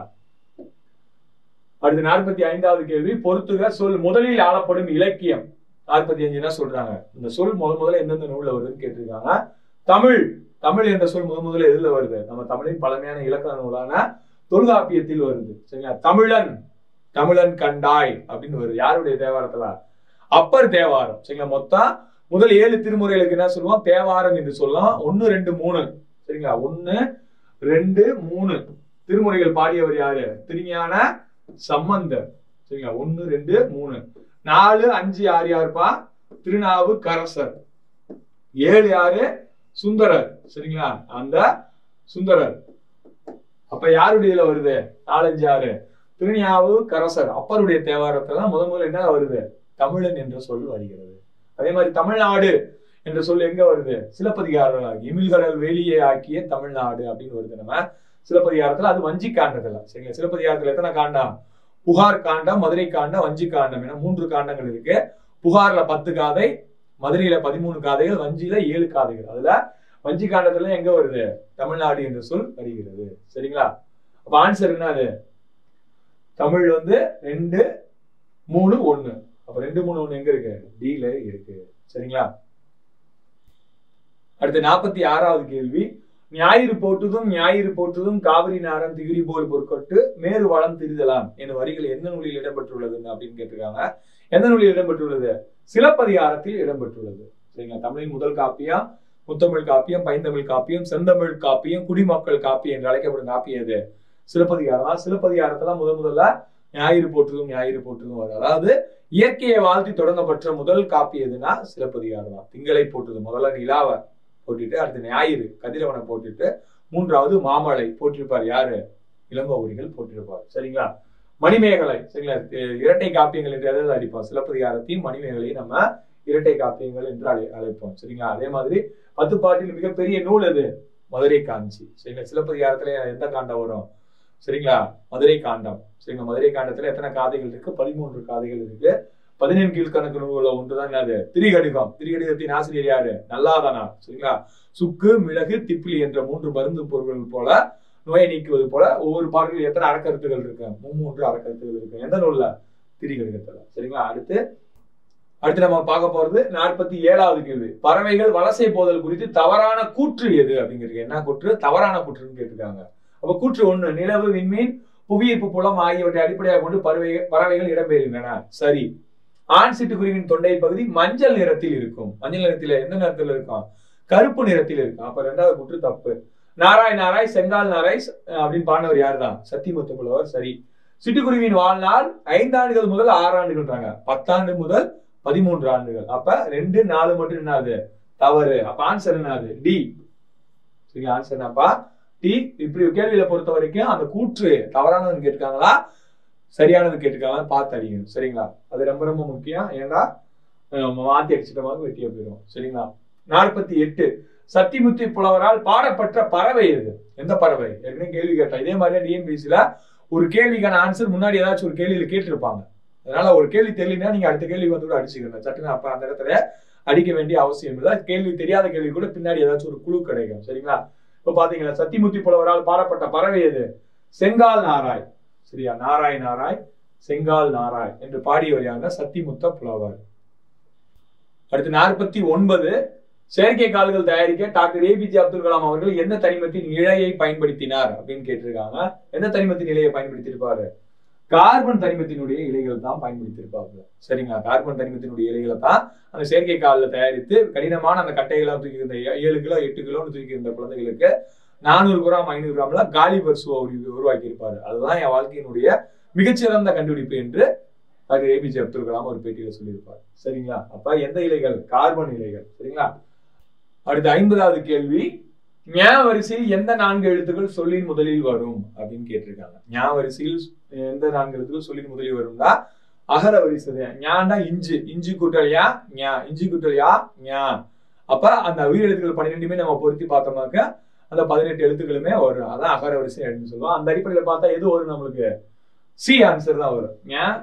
அடுத்து 45வது கேள்வி, பொறுத்துக சொல் முதலில் ஆளப்படும் இலக்கியம். 45 என்ன சொல்றாங்க, இந்த சொல் முதல்ல எந்தெந்த நூல்ல வருதுன்னு கேட்டிருக்காங்க. தமிழ். தமிழ் என்ற சொல் முதல்ல எதுல வருது, நம்ம தமிழின் பழமையான இலக்கண நூலான தொல்காப்பியத்தில் வருது. சரிங்களா? தமிழன், தமிழன் கண்டாய் அப்படின்னு வருது. யாருடைய தேவாரத்துல, அப்பர் தேவாரம். சரிங்களா? மொத்தம் முதல் 7 திருமுறைகளுக்கு என்ன சொல்லுவோம், தேவாரம் என்று சொல்லலாம். 1 2 3. சரிங்களா? 1 2 3 திருமுறைகள் பாடியவர் யாரு, திருஞான சம்பந்தர். சரிங்களா? 1 2 3. 4 5 6 யாருப்பா, திருநாவுக்கரசர். 7 யாரு, சுந்தரர். சரிங்களா? அந்த சுந்தரர். அப்ப யாருடைய இதுல வருது, 4 5 6 திருநாவுக்கரசர். அப்பருடைய தேவாரத்துல முதல்ல என்ன வருது, தமிழன் என்ற சொல் வருகிறது. அதே மாதிரி தமிழ்நாடு என்ற சொல் எங்க வருது, சிலப்பதிகாரம். இமிழ்கடல் வேலியை ஆக்கிய தமிழ்நாடு அப்படின்னு வருது நம்ம சிலப்பதிகாரத்துல. அது வஞ்சி காண்டத்துல. சரிங்களா? சிலப்பதிகாரத்துல எத்தனை காண்டம், புகார் காண்டம், மதுரை காண்டம், வஞ்சி காண்டம் என 3 காண்டங்கள் இருக்கு. புகார்ல 10 காதை, மதுரையில 13 காதைகள், வஞ்சியில 7 காதைகள். அதுல வஞ்சி காண்டத்துல எங்க வருது, தமிழ்நாடு என்ற சொல் வருகிறது. சரிங்களா? அப்ப ஆன்சர் என்ன, அது தமிழ் 2 3 1. அப்ப 2 3 1 எங்க இருக்கு, டில இருக்கு. சரிங்களா? அடுத்து 46வது கேள்வி, ஞாயிறு போட்டுதும் ஞாயிறு போட்டுதும் காவிரி நாடன் திகிரி போல் பொற்கொட்டு மேறு வளம் திரிதலாம் என்ற வரிகள் எந்த நூலில் இடம்பெற்றுள்ளது அப்படின்னு கேட்டிருக்காங்க. எந்த நூலில் இடம்பெற்றுள்ளது, சிலப்பதிகாரத்தில் இடம்பெற்றுள்ளது. சரிங்களா? தமிழின் முதல் காப்பியம் முத்தமிழ் காப்பியம், பைந்தமிழ் காப்பியம், செந்தமிழ் காப்பியம், குடிமக்கள் காப்பியம் என்று அழைக்கப்படும் காப்பியம் எது, சிலப்பதிகாரம். சிலப்பதிகாரத்துல முதல்ல ஞாயிறு போற்றுதும் ஞாயிறு போற்றுதும் வரும். அதாவது இயற்கையை வாழ்த்தி தொடங்கப்பட்ட முதல் காப்பி எதுனா சிலப்பதிகாரம் தான். திங்களை போற்றுது, முதல்ல நிலாவை போட்டுட்டு, அடுத்து ஞாயிறு கதிரவனை போட்டுட்டு, 3வது மாமலை போட்டிருப்பார் யாரு, இளங்கோவடிகள் போட்டிருப்பார். சரிங்களா? மணிமேகலை. சரிங்களா? இரட்டை காப்பியங்கள் என்று எதாவது அழைப்போம், சிலப்பதிகாரத்தையும் மணிமேகலையும் நம்ம இரட்டை காப்பியங்கள் என்று அழைப்போம். சரிங்களா? அதே மாதிரி 10 பாட்டில் மிகப்பெரிய நூல் எது, மதுரை காஞ்சி. சரிங்களா? சிலப்பதிகாரத்துல எந்த காண்டம் வரும், சரிங்களா, மதுரை காண்டம். சரிங்களா? மதுரை காண்டத்துல எத்தனை காதைகள் இருக்கு, 13 காதைகள் இருக்கு. 17 கீழ்கணக்கு நூல்ல ஒன்றுதான் என்னது, திரிகடிகம். திரிகடிகத்தின் ஆசிரியர் யாரு, நல்லாதனார். சரிங்களா? சுக்கு மிளகு திப்பிலி என்ற 3 மருந்து பொருட்கள் போல நோயை நீக்குவது போல ஒவ்வொரு பாடலில் எத்தனை அறக்கருத்துகள் இருக்கு, 3 அறக்கருத்துகள் இருக்கு. எந்த நூல்ல, திரிகடிகத்துல. சரிங்களா? அடுத்து நம்ம பார்க்க போறது 47வது கேள்வி, பறவைகள் வலசை போதல் குறித்து தவறான கூற்று எது அப்படிங்கிறது. என்ன கூற்று, தவறான கூற்றுன்னு கேட்டிருக்காங்க. அப்ப கூற்று 1, நிலவு, விண்மீன், புவியீர்ப்பு புலம் ஆகியவற்றை அடிப்படையாக கொண்டு பறவைகள் இடம்பெறுகின்றன. சரி. ஆண் சிட்டுக்குருவியின் தொண்டை பகுதி மஞ்சள் நிறத்தில் இருக்கும். மஞ்சள் நிறத்தில எந்த நிறத்தில் இருக்கும், கருப்பு நிறத்தில் இருக்கும். அப்ப 2வது கூற்று தப்பு. நாராய் நாராய் செங்கால் நாராய் அப்படின்னு பாடினவர் யார் தான், சத்திமுத்து புலவர். சரி. சிட்டுக்குருவியின் வாழ்நாள் 5 ஆண்டுகள் முதல் 6 ஆண்டுகள்ன்றாங்க. 10 ஆண்டு முதல் 13 ஆண்டுகள். அப்ப 2 4 மட்டும் என்னது, தவறு. அப்ப ஆன்சர் என்னது, டி. சரிங்களா? ஆன்சர் என்னப்பா, டி. இப்படி கேள்வியில பொறுத்த வரைக்கும் அந்த கூற்று தவறானதுன்னு கேட்டிருக்காங்களா, சரியானது கேட்டிருக்காங்களா பார்த்து அடிக்கணும். சரிங்களா? அது ரொம்ப ரொம்ப முக்கியம். ஏன்னா மாத்தி அடிச்சிட்டமாக வெட்டியா போயிடும். சரிங்களா? 48, சத்திமுத்தி புலவரால் பாடப்பட்ட பறவை எது, எந்த பறவை, ஏற்கனவே கேள்வி கேட்டா. இதே மாதிரி டிஎன்பிஎஸ்சில ஒரு கேள்விக்கான ஆன்சர் முன்னாடி ஏதாச்சும் ஒரு கேள்வியில கேட்டிருப்பாங்க. அதனால ஒரு கேள்வி தெரியலன்னா நீங்க அடுத்த கேள்வி வந்து கூட அடிச்சுக்கணும். சட்டுன்னு அப்ப அந்த இடத்துல அடிக்க வேண்டிய அவசியம் இல்லை. கேள்வி தெரியாத கேள்வி கூட பின்னாடி ஏதாச்சும் ஒரு குழு கிடைக்கும். சரிங்களா? இப்ப பாத்தீங்களா, சத்திமுத்தி புலவரால் பாடப்பட்ட பறவை எது, செங்கால் நாராய். சரியா? நாராய் நாராய் செங்கால் நாராய் என்று பாடியவர் யாருன்னா சத்திமுத்த புலவர். அடுத்து 49, செயற்கை கால்கள் தயாரிக்க டாக்டர் ஏபிஜே அப்துல் கலாம் அவர்கள் எந்த தனிமத்தின் இழையை பயன்படுத்தினார் அப்படின்னு கேட்டிருக்காங்க. எந்த தனிமத்தின் இழையை பயன்படுத்தியிருப்பாரு, கார்பன் தனிமத்தினுடைய இலைகள் தான் பயன்படுத்தியிருப்பாங்க. சரிங்களா? கார்பன் தனிமத்தினுடைய இலைகளை தான் அந்த செயற்கை காலில் தயாரித்து கடினமான அந்த கட்டைகளாக தூக்கி இருந்த 7 கிலோ 8 கிலோன்னு தூக்கி இருந்த குழந்தைகளுக்கு 400 கிராம் 500 கிராம்ல காலி பர்சுவா உருவாக்கி இருப்பாரு. அதுதான் என் வாழ்க்கையினுடைய மிகச்சிறந்த கண்டுபிடிப்பு என்று டாக்டர் ஏபிஜே அப்துல் கலாம் ஒரு பேட்டியில சொல்லியிருப்பார். சரிங்களா? அப்ப எந்த இலைகள், கார்பன் இலைகள். சரிங்களா? அடுத்து 50வது கேள்வி, ஞா வரிசையில் எந்த 4 எழுத்துக்கள் சொல்லின் முதலில் வரும் அப்படின்னு கேட்டிருக்காங்க. ஞா வரிசையில் எந்த 4 எழுத்துக்கள் சொல்லின் முதலில் வரும்னா அகர வரிசை. ஞாண்டா இஞ்சு, இஞ்சு கூட்டல் யா ஞா, இஞ்சு கூட்டல் யா ஞா. அப்ப அந்த உயிர் எழுத்துக்கள் 12மே நம்ம பொருத்தி பார்த்தோம்னாக்க அந்த 18 எழுத்துக்களுமே வரும். அதான் அகர வரிசை அப்படின்னு சொல்லுவோம். அந்த அடிப்படையில் பார்த்தா எது வரும் நம்மளுக்கு? சி ஆன்சர் தான் வரும்.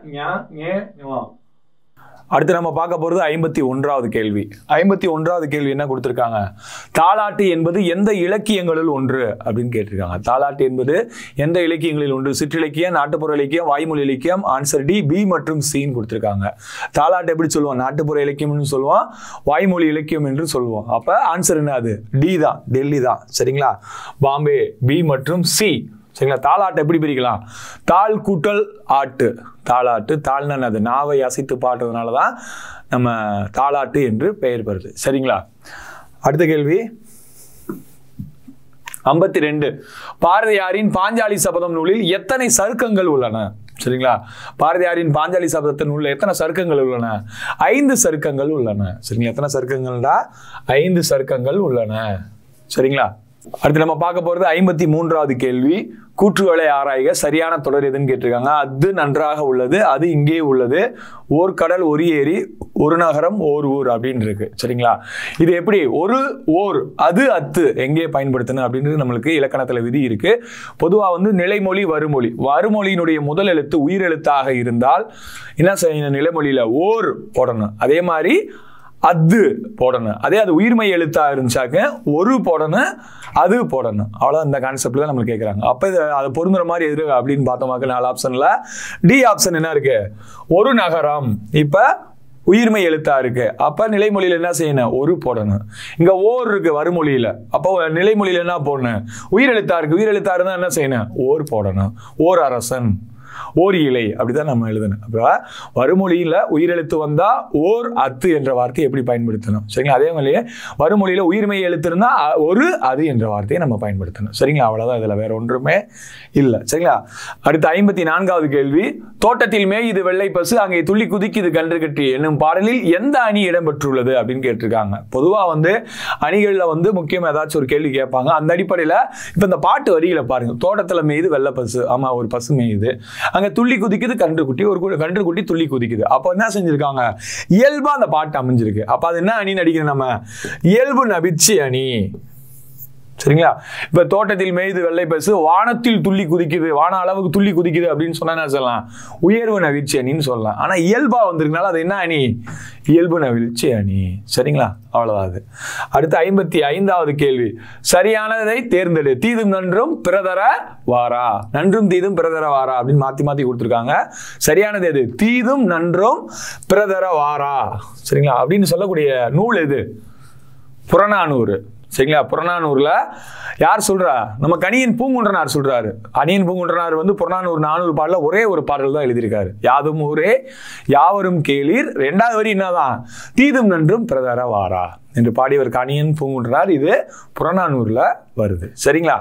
அடுத்து நம்ம பார்க்க போறது 51வது கேள்வி. 51வது கேள்வி என்ன கொடுத்திருக்காங்க? தாலாட்டு என்பது எந்த இலக்கியங்களில் ஒன்று அப்படின்னு கேட்டிருக்காங்க. தாலாட்டு என்பது எந்த இலக்கியங்களில் ஒன்று? சிற்றிலக்கியம், நாட்டுப்புற இலக்கியம், வாய்மொழி இலக்கியம். ஆன்சர் டி, பி மற்றும் சின்னு கொடுத்திருக்காங்க. தாலாட்டு எப்படி சொல்லுவோம்? நாட்டுப்புற இலக்கியம்னு சொல்லுவோம், வாய்மொழி இலக்கியம் என்று சொல்லுவோம். அப்ப ஆன்சர் என்ன? அது டி தான், டெல்லி தான். சரிங்களா? பாம்பே, பி மற்றும் சி. சரிங்களா? தாலாட்டு எப்படி பிரிக்கலாம்? தாள் கூட்டல் ஆட்டு. தாலாட்டு, தாள்னா அது நாவை அசைத்து பாடுறதுனால தான் நம்ம தாலாட்டு என்று பெயர் பெறுது. சரிங்களா? அடுத்த கேள்வி 52. பாரதியாரின் பாஞ்சாலி சபதம் நூலில் எத்தனை சருக்கங்கள் உள்ளன? சரிங்களா? பாரதியாரின் பாஞ்சாலி சபதத்தின் நூலில் எத்தனை சருக்கங்கள் உள்ளன? 5 சருக்கங்கள் உள்ளன. சரிங்களா? எத்தனை சருக்கங்கள்டா? 5 சருக்கங்கள் உள்ளன. சரிங்களா? அடுத்து நம்ம பார்க்க போறது 53வது கேள்வி. கூற்றுகளை ஆராய்க, சரியான தொடர் எதுன்னு கேட்டிருக்காங்க. அது நன்றாக உள்ளது, அது இங்கே உள்ளது, ஓர் கடல் ஒரு ஏரி, ஒரு நகரம் ஓர் ஊர் அப்படின்னு இருக்கு. சரிங்களா? இது எப்படி? ஒரு ஓர், அது அத்து எங்கே பயன்படுத்தணும் அப்படின்றது நம்மளுக்கு இலக்கணத்துல விதி இருக்கு. பொதுவா நிலைமொழி, வருமொழி. வருமொழியினுடைய முதல் எழுத்து உயிரெழுத்தாக இருந்தால் என்ன செய்யணும்? நிலைமொழியில ஓர் போடணும். அதே மாதிரி அது போடணும். அதே அது உயிர்மை எழுத்தா இருந்துச்சாக்க ஒரு போடணும், அது போடணும். அவ்வளோ இந்த கான்செப்ட்ல தான் நம்மளுக்கு கேட்குறாங்க. அப்போ இது அதை பொருந்துற மாதிரி எது அப்படின்னு பார்த்தோமாக்க 4 ஆப்ஷன்ல டி ஆப்ஷன் என்ன இருக்கு? ஒரு நகரம். இப்போ உயிர்மை எழுத்தா இருக்கு. அப்ப நிலைமொழியில என்ன செய்யணும்? ஒரு போடணும். இங்க ஓர் இருக்கு வருமொழியில. அப்போ நிலைமொழியில என்ன போடணும்? உயிரெழுத்தா இருக்கு. உயிரெழுத்தா இருந்தா என்ன செய்யணும்? ஓர் போடணும். ஓர் அரசன், ஓர் இலை, அப்படிதான் நம்ம எழுதணும். அப்ப வருமொழியில உயிரெழுத்து வந்தா ஓர், அத்து என்ற வார்த்தையை எப்படி பயன்படுத்தணும்? சரிங்களா? அதே மாதிரி வருமொழியில உயிர்மை எழுத்து இருந்தா ஒரு, அது என்ற வார்த்தையை நம்ம பயன்படுத்தணும். சரிங்களா? அவ்வளவுதான். இதுல வேற ஒன்றுமே இல்லை. சரிங்களா? அடுத்து 54வது கேள்வி. தோட்டத்தில் மேயுது வெள்ளை பசு, அங்கே துள்ளி குதிக்குது கன்று கட்டி என்னும் பாடலில் எந்த அணி இடம்பெற்றுள்ளது அப்படின்னு கேட்டிருக்காங்க. பொதுவா அணிகள்ல முக்கியமா ஏதாச்சும் ஒரு கேள்வி கேட்பாங்க. அந்த அடிப்படையில இப்ப இந்த பாட்டு வரிகளை பாருங்க. தோட்டத்துல மேயுது வெள்ளை பசு. ஆமா, ஒரு பசு மேயுது. அங்க துள்ளி குதிக்குது கன்று குட்டி, ஒரு கன்று குட்டி துள்ளி குதிக்குது. அப்ப என்ன செஞ்சிருக்காங்க? இயல்பா அந்த பாட்டு அமைஞ்சிருக்கு. அப்ப அது என்ன அணி நடிக்கணும்? நம்ம இயல்பு நபிச்சி அணி. சரிங்களா? இப்ப தோட்டத்தில் மேய்து வெள்ளை பசு, வானத்தில் துள்ளி குதிக்குது, வான அளவுக்கு துள்ளி குதிக்குது அப்படின்னு சொன்னா என்ன சொல்லலாம்? உயர்வு நவிழ்ச்சி அணின்னு சொல்லலாம். ஆனா இயல்பா வந்திருக்கனால அது என்ன அணி? இயல்பு நவிழ்ச்சி அணி. சரிங்களா? அவ்வளவுதான் அது. அடுத்து 55வது கேள்வி. சரியானதை தேர்ந்தெடு. தீதும் நன்றும் பிறதர வாரா. நன்றும் தீதும் பிறதர வாரா அப்படின்னு மாத்தி மாத்தி கொடுத்துருக்காங்க. சரியானது எது? தீதும் நன்றும் பிறதர வாரா. சரிங்களா? அப்படின்னு சொல்லக்கூடிய நூல் எது? புறநானூறு. சரிங்களா? புறநானூறுல யார் சொல்றா? நம்ம கனியன் பூங்குன்றனார் சொல்றாரு. கனியன் பூங்குன்றனார் புறநானூறு 400 பாடல ஒரே ஒரு பாடல் தான் எழுதியிருக்காரு. யாதும் ஊரே யாவரும் கேளீர். 2வது வரி என்னதான்? தீதும் நன்றும் பிறதர வாரா என்று பாடியவர் கனியன் பூங்குன்றனார். இது புறநானூறுல வருது. சரிங்களா?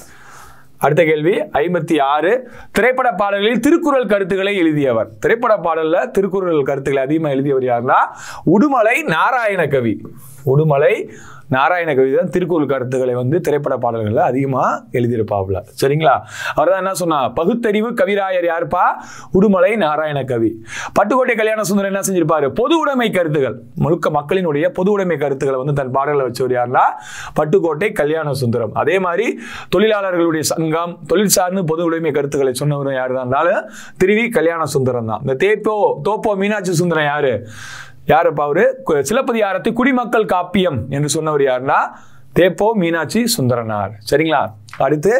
அடுத்த கேள்வி 56. திரைப்பட பாடல்களில் திருக்குறள் கருத்துக்களை எழுதியவர். திரைப்பட பாடல்ல திருக்குறள் கருத்துக்களை அதிகமாக எழுதியவர் யாருன்னா உடுமலை நாராயண கவி. உடுமலை நாராயண கவி தான் திருக்குறள் கருத்துக்களை திரைப்பட பாடல்களை அதிகமா எழுதியிருப்பாப்ல. சரிங்களா? அவர் தான் என்ன சொன்னா? பகுத்தறிவு கவிராயர் யாருப்பா? உடுமலை நாராயண கவி. பட்டுக்கோட்டை கல்யாண சுந்தரம் என்ன செஞ்சிருப்பாரு? பொது உடைமை கருத்துக்கள், முழுக்க மக்களினுடைய பொது உடைமை கருத்துக்களை தன் பாடல்களை வச்சவர் யாருன்னா பட்டுக்கோட்டை கல்யாண சுந்தரம். அதே மாதிரி தொழிலாளர்களுடைய சங்கம், தொழில் சார்ந்து பொது உடைமை கருத்துக்களை சொன்னவரும் யாரு தான் இருந்தாலும் திருவி கல்யாண சுந்தரம் தான். இந்த தோப்போ மீனாட்சி சுந்தரம் யாரு? யாருப்பா? அவரு சிலப்பதிகாரத்தை குடிமக்கள் காப்பியம் என்று சொன்னவர் யாருன்னா தேப்போ மீனாட்சி சுந்தரனார். சரிங்களா? அடுத்து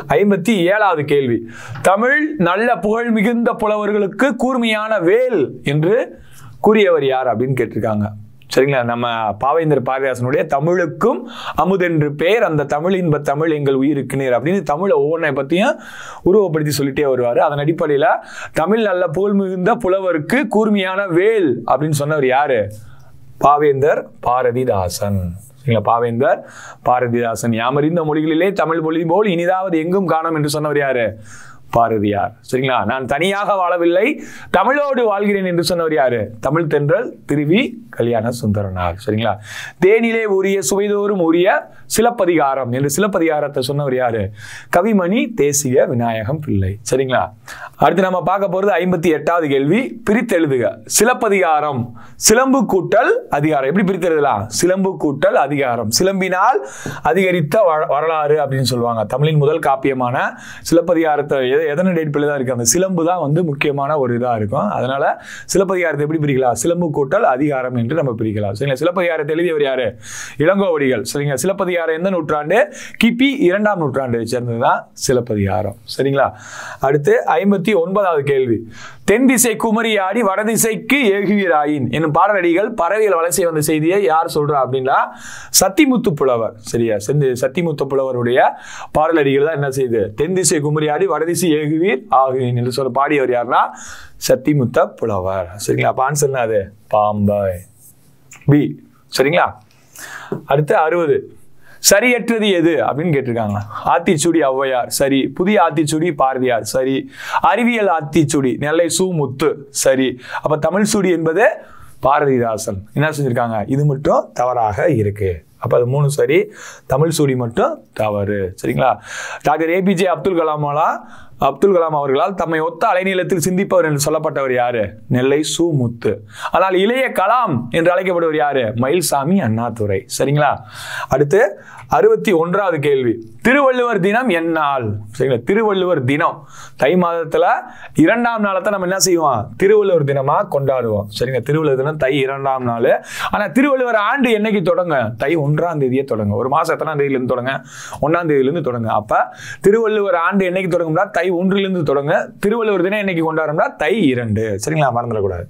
57வது கேள்வி. தமிழ் நல்ல புகழ் மிகுந்த புலவர்களுக்கு கூர்மையான வேல் என்று கூறியவர் யார் அப்படின்னு கேட்டிருக்காங்க. சரிங்களா? நம்ம பாவேந்தர் பாரதிதாசனுடைய தமிழுக்கும் அமுதென்று பெயர், அந்த தமிழ் இன்ப தமிழ் எங்கள் உயிருக்கு நேர் அப்படின்னு தமிழை ஒவ்வொன்றை பற்றியும் உருவப்படுத்தி சொல்லிட்டே வருவார். அதன் அடிப்படையில் தமிழ் நல்ல புகழ் மிகுந்த புலவருக்கு கூர்மையான வேல் அப்படின்னு சொன்னவர் யாரு? பாவேந்தர் பாரதிதாசன். பாவேந்தர் பாரதிதாசன். யாமறிந்த மொழிகளிலே தமிழ் மொழி போல் இனிதாவது எங்கும் காணோம் என்று சொன்னவர் யாரு? பாரதியார். சரிங்களா? நான் தனியாக வாழவில்லை, தமிழோடு வாழ்கிறேன் என்று சொன்னவர் யாரு? தமிழ் தென்றல் திருவி கல்யாண சுந்தரனார். சரிங்களா? தேனிலே உரிய சுவைதோறும் உரிய சிலப்பதிகாரம் என்று சிலப்பதிகாரத்தை சொன்னவர் யாரு? கவிமணி தேசிய விநாயகம் பிள்ளை. சரிங்களா? அடுத்து நம்ம பார்க்க போறது 58வது கேள்வி. பிரித்தெழுதுக. சிலப்பதிகாரம் சிலம்பு கூட்டல் அதிகாரம். எப்படி பிரித்தெழுதலாம்? சிலம்பு கூட்டல் அதிகாரம். சிலம்பினால் அதிகரித்த வரலாறு அப்படின்னு சொல்லுவாங்க. தமிழின் முதல் காப்பியமான சிலப்பதிகாரத்தை எதன டேட்பில் தான் இருக்கு? அந்த சிலம்பு தான் வந்து முக்கியமான ஒரு இதா இருக்கும். அதனால சிலப்பதிகாரத்தை எப்படி பிரிக்கலாம்? சிலம்பு கூட்டல் அதிகாரம் என்று நம்ம பிரிக்கலாம். சரிங்களா? சிலப்பதிகாரத்தை எழுதியவர் யாரு? இளங்கோவடிகள். சரிங்களா? சிலப்பதிகாரம் எந்த நூற்றாண்டு? கிபி 2ஆம் நூற்றாண்டை சேர்ந்ததுதான் சிலப்பதிகாரம். சரிங்களா? அடுத்து 59வது கேள்வி. தென் திசை குமரியாடி வடதிசைக்கு ஏகுவீராயின் என்னும் பாடலடிகள் பறவைகள் வலசை வந்த செய்தியை யார் சொல்றா அப்படின்னா சத்திமுத்து புலவர். சரியா? சத்திமுத்து புலவருடைய பாடலடிகள் தான் என்ன செய்யுது? தென் திசை குமரியாடி வடதிசை ஏகுவீர் ஆகுவீன் என்று சொல்ல பாடியவர் யாருன்னா சத்திமுத்த புலவர். சரிங்களா? அப்ப ஆன்சர் என்ன? அது பாம்பை பி. சரிங்களா? அடுத்து 60. சரியற்றது எது அப்படின்னு கேட்டிருக்காங்க. ஆத்திச்சூடி ஔவையார் சரி. புதிய ஆத்திச்சூடி பாரதியார் சரி. அறிவியல் ஆத்திச்சூடி நெல்லை சு முத்து சரி. அப்ப தமிழ் சூடி என்பது பாரதிதாசன். என்ன செஞ்சிருக்காங்க? இது மட்டும் தவறாக இருக்கு. அப்ப அது 3 சரி. தமிழ் சூடி மட்டும் தவறு. சரிங்களா? டாக்டர் ஏபிஜே அப்துல் கலாம் அவர்களால் தம்மை ஒத்த அலைநீளத்தில் சிந்திப்பவர் என்று சொல்லப்பட்டவர் யாரு? நெல்லை சு முத்து. ஆனால் இளைய கலாம் என்று அழைக்கப்படுவர் யாரு? மயில்சாமி அண்ணாதுரை. சரிங்களா? அடுத்து 61வது கேள்வி. திருவள்ளுவர் தினம் எந்நாள்? சரிங்களா? திருவள்ளுவர் தினம் தை மாதத்துல 2ஆம் நாளத்தை நம்ம என்ன செய்வோம்? திருவள்ளுவர் தினமா கொண்டாடுவோம். சரிங்களா? திருவள்ளுவர் தினம் தை 2ஆம் நாள். ஆனா திருவள்ளுவர் ஆண்டு என்னைக்கு தொடங்க? தை 1ஆம் தேதியே தொடங்க. ஒரு மாசம் எத்தனாம் தேதியிலிருந்து தொடங்க? 1ஆம் தேதியிலிருந்து தொடங்க. அப்ப திருவள்ளுவர் ஆண்டு என்னைக்கு தொடங்கும்னா தை 1லிருந்து தொடங்க. திருவள்ளுவர் தினம் என்னைக்கு கொண்டாடுறோம்னா தை 2. சரிங்களா? மறந்துடக்கூடாது.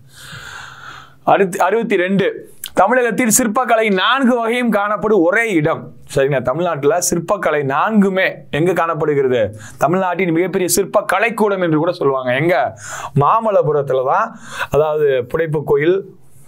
அடுத்து 62. தமிழகத்தில் சிற்பக்கலை 4 வகையும் காணப்படும் ஒரே இடம். சரிங்களா? தமிழ்நாட்டில் சிற்பக்கலை 4மே எங்க காணப்படுகிறது? தமிழ்நாட்டின் மிகப்பெரிய சிற்ப கலைக்கூடம் என்று கூட சொல்லுவாங்க. எங்க? மாமல்லபுரத்துல தான். அதாவது புடைப்பு கோயில்,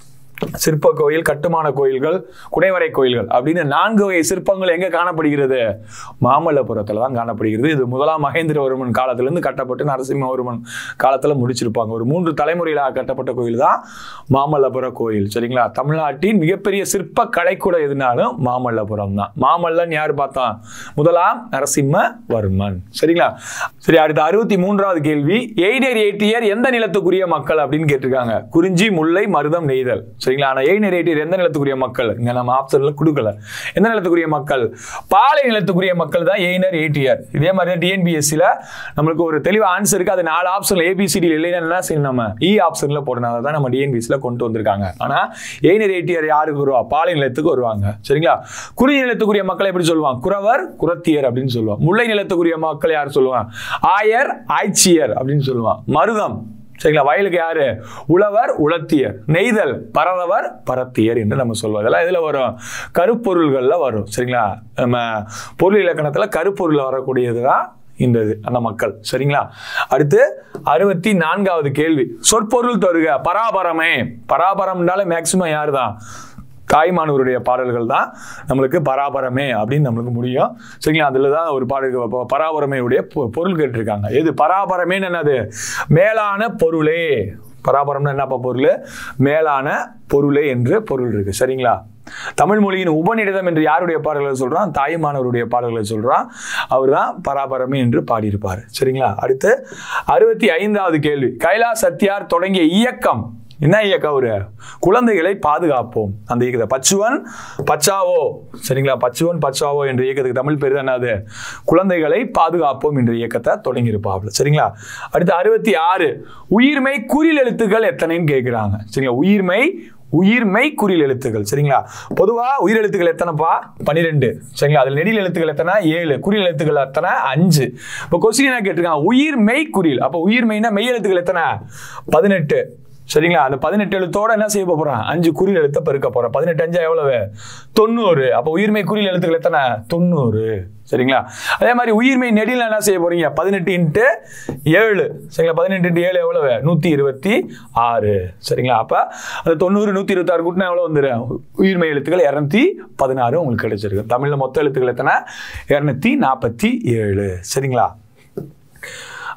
சிற்ப கோயில், கட்டுமான கோயில்கள், குடைவரை கோயில்கள் அப்படின்னு 4 வகை சிற்பங்கள் எங்க காணப்படுகிறது? மாமல்லபுரத்துல தான் காணப்படுகிறது. இது முதலாம் மகேந்திரவர்மன் காலத்திலிருந்து கட்டப்பட்டு நரசிம்மவர்மன் காலத்துல முடிச்சிருப்பாங்க. ஒரு 3 தலைமுறையிலாக கட்டப்பட்ட கோயில் தான் மாமல்லபுர கோயில். சரிங்களா? தமிழ்நாட்டின் மிகப்பெரிய சிற்ப கலைக்கூடம் எதுனாலும் மாமல்லபுரம் தான். மாமல்லன் யார் பார்த்தோம்? முதலாம் நரசிம்மவர்மன். சரிங்களா? சரி. அடுத்த 63வது கேள்வி. எய்னர் ஏற்றியர் எந்த நிலத்துக்குரிய மக்கள் அப்படின்னு கேட்டிருக்காங்க. குறிஞ்சி, முல்லை, மருதம், நெய்தல். சரிங்களா? ஆனா எய்னர் ஏற்றியர் எந்த நிலத்துக்குரிய மக்கள்? இங்க நம்ம ஆப்ஷன்ல கொடுக்கல. எந்த நிலத்துக்குரிய மக்கள்? பாலை நிலத்துக்குரிய மக்கள் தான் எய்னர் ஏற்றியர். இதே மாதிரி டிஎன்பிஎஸ்சில நம்மளுக்கு ஒரு தெளிவா ஆன்சர் இருக்கு. அது 4 ஆப்ஷன்ல ஏபிசிடி இல்லைன்னா சரி நம்ம இ ஆப்ஷன்ல போடுறதுனால தான் நம்ம டிஎன்பிஎஸ்சில கொண்டு வந்திருக்காங்க. ஆனா எய்னர் ஏற்றியர் யாருக்கு வருவா? பாலை நிலத்துக்கு வருவாங்க. சரிங்களா? குறிஞ்சி நிலத்துக்குரிய மக்களை எப்படி சொல்லுவாங்க? குறவர், குறத்தியர் அப்படின்னு சொல்லுவாங்க. முல்லை நிலத்துக்குரிய மக்கள் யார் சொல்லுவாங்க? ஆயர், ஆய்ச்சியர் அப்படின்னு சொல்லுவாங்க. மருதம் சரிங்களா? வயலுக்கு யாரு? உழவர், உழத்தியர். நெய்தல் பரதவர், பரத்தியர் என்று நம்ம சொல்லுவோம். இதெல்லாம் இதுல வரும்? கருப்பொருள்கள்ல வரும். சரிங்களா? நம்ம பொருள் இலக்கணத்துல கருப்பொருள் வரக்கூடியதுதான் இந்த அந்த மக்கள். சரிங்களா? அடுத்து 64வது கேள்வி. சொற்பொருள் தருக. பராபரமே. பராபரம்னால மேக்சிமம் யாரு தான்? தாய்மானவருடைய பாடல்கள் தான் நம்மளுக்கு பராபரமே அப்படின்னு நம்மளுக்கு முடியும். சரிங்களா? அதுல தான் ஒரு பாடல் பராபரமையுடைய பொருள் கேட்டிருக்காங்க. எது பராபரமேன்னு? என்னது? மேலான பொருளே. பராபரம்னா என்னப்பா பொருள்? மேலான பொருளே என்று பொருள் இருக்கு. சரிங்களா? தமிழ் மொழியின் உபநிடதம் என்று யாருடைய பாடல்களை சொல்றான்? தாய்மானவருடைய பாடல்களை சொல்றான். அவர் தான் பராபரமே என்று பாடியிருப்பார். சரிங்களா? அடுத்து 65வது கேள்வி. கைலாஷ் சத்யார் தொடங்கிய இயக்கம் என்ன இயக்கம்? ஒரு குழந்தைகளை பாதுகாப்போம் அந்த இயக்கத்தை பச்சுவன் பச்சாவோ. சரிங்களா? பச்சுவன் பச்சாவோ என்ற இயக்கத்துக்கு தமிழ் பேர் தான் என்னது? குழந்தைகளை பாதுகாப்போம் என்ற இயக்கத்தை தொடங்கி இருப்பாப்ல. சரிங்களா? அடுத்து 66. உயிர்மை குறில் எழுத்துக்கள் எத்தனைன்னு கேட்கிறாங்க. சரிங்களா? உயிர்மை குறில் எழுத்துக்கள். சரிங்களா? பொதுவா உயிர் எழுத்துக்கள் எத்தனைப்பா? 12. சரிங்களா? அதுல நெடில் எழுத்துக்கள் எத்தனை? 7. குறில் எழுத்துக்கள் எத்தனை? 5. இப்போ கொஸ்டின் என்ன கேட்டிருக்காங்க? உயிர்மை குறில். அப்ப உயிர்மைனா மெய் எழுத்துக்கள் எத்தனை? 18. சரிங்களா? அந்த 18 எழுத்தோட என்ன செய்ய போறோம்? 5 குறில் எழுத்த பெருக்க போறோம். 18 5 எவ்வளவு? 90. அப்ப உயிர்மை குறில் எழுத்துக்கள் எத்தனை? 90. சரிங்களா? அதே மாதிரி உயிர்மை நெடில் என்ன செய்ய போறீங்க? 18 × 7. சரிங்களா? 18 × 7 எவ்வளவு? 126. சரிங்களா? அப்ப அது 90 126 கூட்டினா எவ்வளவு வந்துடும்? உயிர்மை எழுத்துக்கள் 216 உங்களுக்கு கிடைச்சிருக்கு. தமிழ்ல மொத்த எழுத்துக்கள் எத்தனை? 247. சரிங்களா?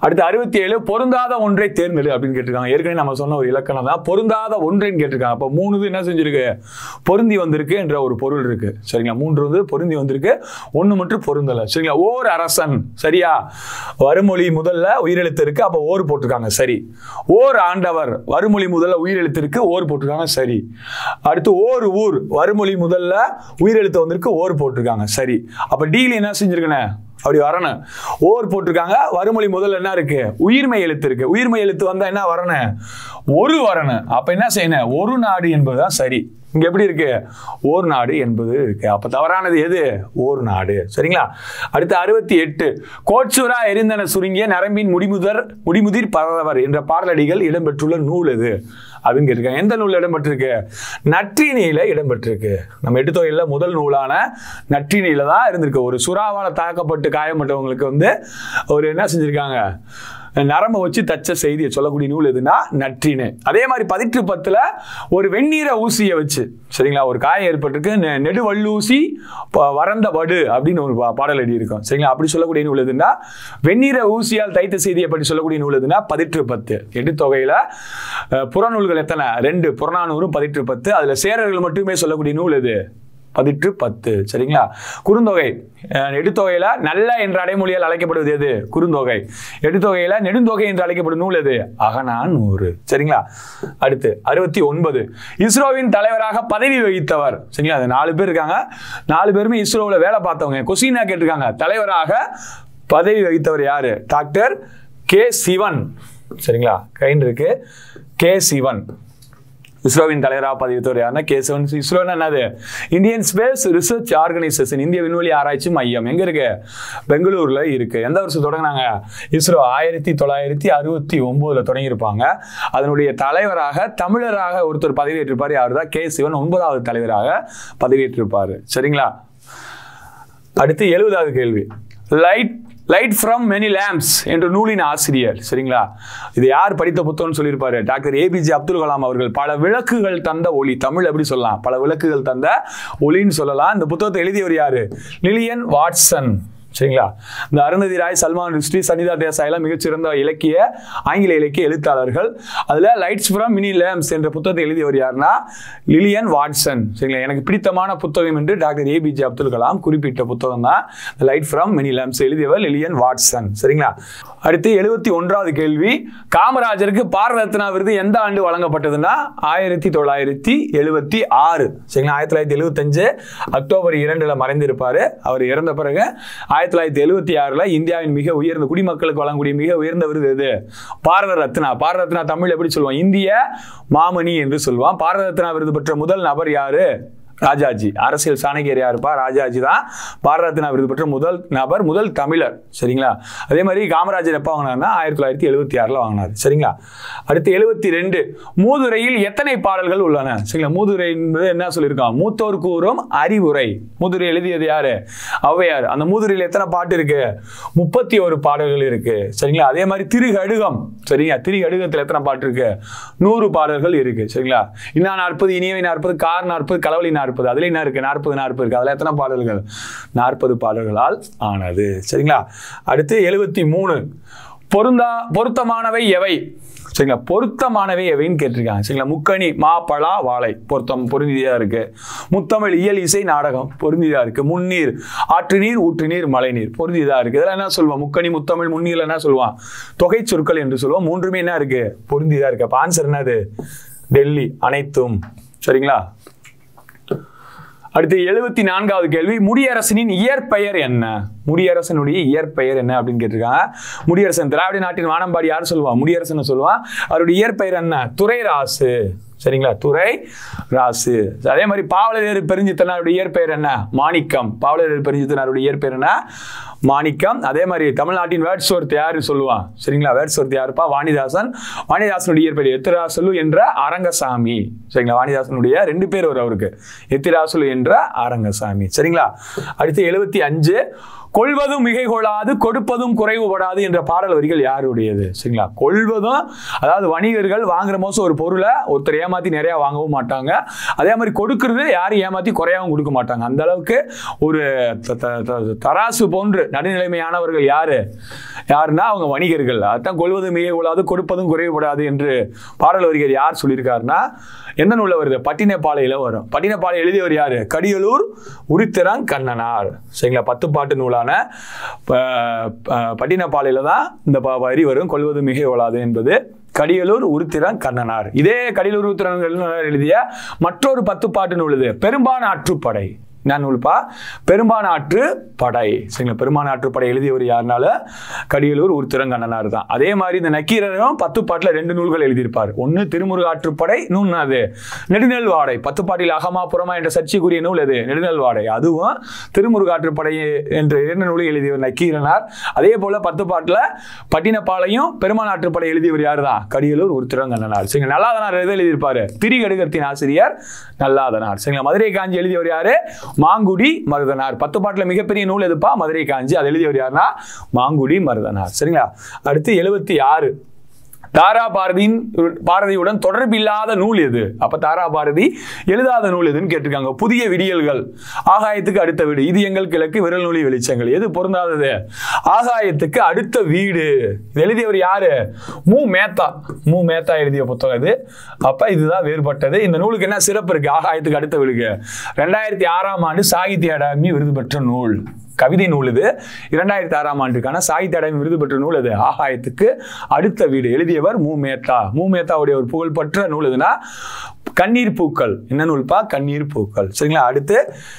அடுத்து 67 பொருந்தாத ஒன்றை தேர்ந்தெடு அப்படின்னு கேட்டிருக்காங்க. ஏற்கனவே நம்ம சொன்ன ஒரு இலக்கணம் தான் பொருந்தாத ஒன்றைன்னு கேட்டிருக்காங்க. அப்போ 3 என்ன செஞ்சிருக்கு, பொருந்தி வந்திருக்கு என்ற ஒரு பொருள் இருக்கு. சரிங்களா, 3 வந்து பொருந்தி வந்திருக்கு, 1 மட்டும் பொருந்தலை. சரிங்களா, ஓர் அரசன் சரியா, வருமொழி முதல்ல உயிரெழுத்து இருக்கு, அப்போ ஓர் போட்டிருக்காங்க சரி. ஓர் ஆண்டவர் வருமொழி முதல்ல உயிரெழுத்து இருக்கு, ஓர் போட்டிருக்காங்க சரி. அடுத்து ஓர் ஊர் வருமொழி முதல்ல உயிரெழுத்து வந்திருக்கு, ஓர் போட்டிருக்காங்க சரி. அப்ப டீல என்ன செஞ்சிருக்கேன், அப்படி வரணும். ஓர் போட்டிருக்காங்க, வருமொழி முதல்ல என்ன இருக்கு, உயிர்மை எழுத்து இருக்கு, உயிர்மை எழுத்து வந்தா என்ன வரணும், ஒரு வரணும். அப்ப என்ன செய்யணும், ஒரு நாடு என்பதுதான் சரி. இங்க எப்படி இருக்கு, ஓர் நாடு என்பது இருக்கு. அப்ப தவறானது எது, ஓர் நாடு. சரிங்களா. அடுத்து 68 கோட்சுரா எரிந்தன சுருங்கிய நரம்பின் முடிமுதிர் பரவர் என்ற பாடலடிகள் இடம்பெற்றுள்ள நூல் எது அப்படின்னு கேட்டிருக்காங்க. எந்த நூல் இடம்பெற்றிருக்கு, நற்றிணையில இடம்பெற்றிருக்கு. நம்ம எட்டுத்தொகையில முதல் நூலான நற்றிணையில தான் இருந்திருக்கு. ஒரு சுறாவால தாக்கப்பட்டு காயப்பட்டவங்களுக்கு வந்து ஒரு என்ன செஞ்சிருக்காங்க, நரம்பை வச்சு தச்ச செய்தியை சொல்லக்கூடிய நூல் எதுனா நற்றிணை. அதே மாதிரி 1810 ஒரு வெந்நீர ஊசியை வச்சு சரிங்களா, ஒரு காயம் ஏற்பட்டிருக்கு, நெடுவல்லூசி வறந்த வடு அப்படின்னு ஒரு பாடல் எழுதி இருக்கும். சரிங்களா, அப்படி சொல்லக்கூடிய நூல் எதுனா வெந்நீர ஊசியால் தைத்த செய்தியை பற்றி சொல்லக்கூடிய நூல் எதுனா 1810. எட்டுத்தொகையில புறநூல்கள் எத்தனை, 2, புறநானூறும் 1810. அதுல சேரர்கள் மட்டுமே சொல்லக்கூடிய நூல் எது, 1810. சரிங்களா. குறுந்தொகை எட்டுத்தொகையில நல்ல என்ற அடைமொழியால் அழைக்கப்படுவது எது, குறுந்தொகை. எட்டுத்தொகையில நெடுந்தொகை என்று அழைக்கப்படும் நூல் எது, அகநானூறு. சரிங்களா. அடுத்து 69 இஸ்ரோவின் தலைவராக பதவி வகித்தவர். சரிங்களா, அது 4 பேர் இருக்காங்க, 4 பேருமே இஸ்ரோவில் வேலை பார்த்தவங்க. கொஸ்டினா கேட்டிருக்காங்க, தலைவராக பதவி வகித்தவர் யாரு, டாக்டர் கே சிவன். சரிங்களா, கைன் இருக்கு, கே சிவன் இஸ்ரோவின் தலைவராக பதவி வகித்தவர் யாருன்னா கே சிவன். இஸ்ரோன்னா என்னது, இந்தியன் ஸ்பேஸ் ரிசர்ச் ஆர்கனைசேஷன், இந்திய விண்வெளி ஆராய்ச்சி மையம். எங்க இருக்கு, பெங்களூர்ல இருக்கு. எந்த வருஷம் தொடங்கினாங்க, இஸ்ரோ 1969 தொடங்கியிருப்பாங்க. அதனுடைய தலைவராக தமிழராக ஒருத்தர் பதவியேற்றிருப்பார், யாரு தான், கே சிவன் 9வது தலைவராக பதவியேற்றிருப்பாரு. சரிங்களா. அடுத்து 70வது கேள்வி, லைட் ஃப்ரம் மெனி லேம்ப்ஸ் என்ற நூலின் ஆசிரியர். சரிங்களா, இது யார் படித்த புத்தகம்னு சொல்லியிருப்பாரு, டாக்டர் ஏபிஜே அப்துல் கலாம் அவர்கள். பல விளக்குகள் தந்த ஒளி, தமிழ் எப்படி சொல்லலாம், பல விளக்குகள் தந்த ஒளின்னு சொல்லலாம். இந்த புத்தகத்தை எழுதியவர் யாரு, லிலியன் வாட்சன். சரிங்களா, இந்த அருந்ததி ராய், சல்மான் ருஷ்டி, சனிதா தேசாய் எல்லாம் மிகச்சிறந்த ஆங்கில இலக்கிய எழுத்தாளர்கள். அதுல லைட்ஸ் ஃப்ரம் மினி லேம்ப்ஸ் என்ற புத்தகத்தை எழுதியவர் யாருன்னா லிலியன் வாட்சன். சரிங்களா, எனக்கு பிடித்தமான புத்தகம் என்று டாக்டர் ஏபிஜே அப்துல் கலாம் குறிப்பிட்ட புத்தகம் தான் லைட் ஃப்ரம் மினி லேம்ப்ஸ், எழுதியவர் லிலியன் வாட்சன். சரிங்களா. அடுத்து 71வது கேள்வி, காமராஜருக்கு பாரத ரத்னா விருது எந்த ஆண்டு வழங்கப்பட்டதுன்னா 1976. சரிங்களா, 1975 அக்டோபர் 2 மறைந்திருப்பாரு. அவர் இறந்த பிறகு 1976 இந்தியாவின் மிக உயர்ந்த குடிமக்களுக்கு வழங்கக்கூடிய மிக உயர்ந்த விருது எது, பாரத ரத்னா. பாரத ரத்னா தமிழ் எப்படி சொல்லுவோம், இந்திய மாமணி என்று சொல்லுவான். பாரத ரத்னா விருது பெற்ற முதல் நபர் யாரு, ராஜாஜி. அரசியல் சாணக்கியர் யாருப்பா, ராஜாஜி தான் பாரத ரத்னா விருது பெற்ற முதல் நபர், முதல் தமிழர். சரிங்களா. அதே மாதிரி காமராஜர் எப்ப வாங்கினார்னா 1976 வாங்கினார். சரிங்களா. அடுத்து 72 மூதுரையில் எத்தனை பாடல்கள் உள்ளன. சரிங்களா, மூதுரை என்பது என்ன சொல்லியிருக்கான், மூத்தோர் கூறும் அறிவுரை. மூதுரை எழுதியது யாரு, ஔவையார். அந்த மூதுரையில் எத்தனை பாட்டு இருக்கு, 31 பாடல்கள் இருக்கு. சரிங்களா. அதே மாதிரி திருகடுகம். சரிங்களா, திருகடுகத்தில் எத்தனை பாட்டு இருக்கு, 100 பாடல்கள் இருக்கு. சரிங்களா. இன்னா 40, இனியவை 40, கார் 40, கலவலி 40. அதுல என்ன இருக்கு, 40 இருக்கு. அதுல எத்தனை பாடல்கள், 40 பாடல்களால் ஆனது. சரிங்களா. அடுத்து 73 பொருத்தமானவை எவை. சரிங்களா, பொருத்தமானவை எவைன்னு கேட்டிருக்காங்க. சரிங்களா, முக்கணி மா பலா வாழை பொருந்தியதா இருக்கு. முத்தமிழ் இயல் இசை நாடகம் பொருந்தியதா இருக்கு. முன்னீர் ஆற்று நீர் ஊற்று நீர் மழை நீர் பொருந்தியதா இருக்கு. இதெல்லாம் என்ன சொல்லுவோம், முக்கணி முத்தமிழ் முன்னீர்ல என்ன சொல்லுவான், தொகை சொற்கள் என்று சொல்லுவோம். மூன்றுமே என்ன இருக்கு, பொருந்தியதா இருக்கு. அப்ப ஆன்சர் என்னது, டெல்லி அனைத்தும். சரிங்களா. அடுத்து 74வது கேள்வி, முடியரசனின் இயற்பெயர் என்ன. முடியரசனுடைய இயற்பெயர் என்ன அப்படின்னு கேட்டிருக்காங்க. முடியரசன் திராவிட நாட்டின் வானம்பாடி யார் சொல்லுவான், முடியரசன் சொல்லுவான். அவருடைய இயற்பெயர் என்ன, துரைராசு. சரிங்களா, துரை ராசு. அதே மாதிரி பாவலரேறு பெருஞ்சித்தனாருடைய இயற்பெயர் என்ன, மாணிக்கம். பாவலரேறு பெருஞ்சித்தனாருடைய இயற்பெயர் என்ன, மாணிக்கம். அதே மாதிரி தமிழ்நாட்டின் வேர்ட்ஸ்வொர்த் யாரு சொல்லுவான். சரிங்களா, வேர்ட்ஸ்வொர்த் யாருப்பா, வாணிதாசன். வாணிதாசனுடைய இயற்பெயர் எத்திராசுலு என்ற அரங்கசாமி. சரிங்களா, வாணிதாசனுடைய 2 பேர் வரும் அவருக்கு, எத்திராசுலு என்ற அரங்கசாமி. சரிங்களா. அடுத்து 75 கொள்வதும் மிகை கொள்ளாது கொடுப்பதும் குறைவுபடாது என்ற பாடல் வரிகள் யாருடையது. சரிங்களா, கொள்வதும் அதாவது வணிகர்கள் வாங்குற மோசம் ஒரு பொருளை ஒருத்தர் ஏமாத்தி நிறைய வாங்கவும் மாட்டாங்க. அதே மாதிரி கொடுக்கறது யாரும் ஏமாத்தி குறையாவும் கொடுக்க மாட்டாங்க. அந்த அளவுக்கு ஒரு தராசு போன்று நடுநிலைமையானவர்கள் யாரு, யாருன்னா அவங்க வணிகர்கள். அதான் கொள்வது மிக கூடாது, கொடுப்பதும் குறைவுபடாது என்று பாடல் வரிகள் யார் சொல்லியிருக்காருன்னா எந்த நூலில் வருது? பட்டினப்பாலையில் வரும். பட்டினப்பாலை எழுதியவர் யாரு? கடியலூர் உருத்திரன் கண்ணனார். சரிங்களா? 10 பாட்டு நூலான பட்டினப்பாலையில் தான் இந்த வரி வரும். கொள்வது மிக கூடாது என்பது கடியலூர் உருத்திரன் கண்ணனார். இதே கடியலூர் உருத்திரன் கண்ணனார் எழுதிய மற்றொரு 10 பாட்டு நூல் இது பெரும்பான ஆற்றுப்படை. என்ன நூல்பா? பெரும்பான ஆற்றுப்படை. சரிங்களா? பெரும்பான ஆற்றுப்படை எழுதியவர் யாருனால? கடியலூர் உருத்திரன் கண்ணனார் தான். அதே மாதிரி இந்த நக்கீரரும் 10 பாட்டில் 2 நூல்கள் எழுதியிருப்பார். ஒன்று திருமுருக ஆற்றுப்படை, இன்னொன்று அது நெடுநெல் வாடை. 10 பாட்டில் அகமா புறமா என்ற சர்ச்சைக்குரிய நூல் எது? நெடுநெல் வாடை. அதுவும் திருமுருக ஆற்றுப்படை என்ற 2 நூலை எழுதியவர் நக்கீரனார். அதே போல 10 பாட்டில் பட்டினப்பாளையும் பெரும்பான ஆற்றுப்படை எழுதியவர் யாரு தான்? கடியலூர் உருத்திரன் கண்ணனார். சரிங்களா? நல்லாதனார் எது எழுதியிருப்பாரு? திரிகடுகத்தின் ஆசிரியர் நல்லாதனார். சரிங்களா? மதுரை காஞ்சி எழுதியவர் யாரு? மாங்குடி மருதனார். 10 பாட்டில் மிகப்பெரிய நூல் எதுப்பா? மதுரை காஞ்சி. அது எழுதியவர் யாருன்னா மாங்குடி மருதனார். சரிங்களா? அடுத்து 76 தாரா பாரதியுடன் தொடர்பு இல்லாத நூல் எது? அப்ப தாரா பாரதி எழுதாத நூல் எதுன்னு கேட்டிருக்காங்க. புதிய விடியல்கள், ஆகாயத்துக்கு அடுத்த வீடு, இது எங்கள் கிழக்கு, விரல் நூலி வெளிச்சங்கள். எது பொருந்தாதது? ஆகாயத்துக்கு அடுத்த வீடு. இது எழுதியவர் யாரு? மு மேத்தா எழுதிய புத்தகம் இது. அப்ப இதுதான் வேறுபட்டது. இந்த நூலுக்கு என்ன சிறப்பு இருக்கு? ஆகாயத்துக்கு அடுத்த வீடுக்கு 2006ஆம் ஆண்டு சாகித்ய அகாடமி விருது பெற்ற நூல். கவிதை நூல் இது. 2006ஆம் ஆண்டுக்கான சாகித்ய அகாடமி விருது பெற்ற நூல் இது ஆகாயத்துக்கு அடுத்த வீடு. எழுதியவர் மு மேத்தாவுடைய ஒரு புகழ்பெற்ற நூல் எதுனா கண்ணீர் பூக்கள். என்ன நூல்பா? கண்ணீர் பூக்கள். சரிங்களா? அடுத்து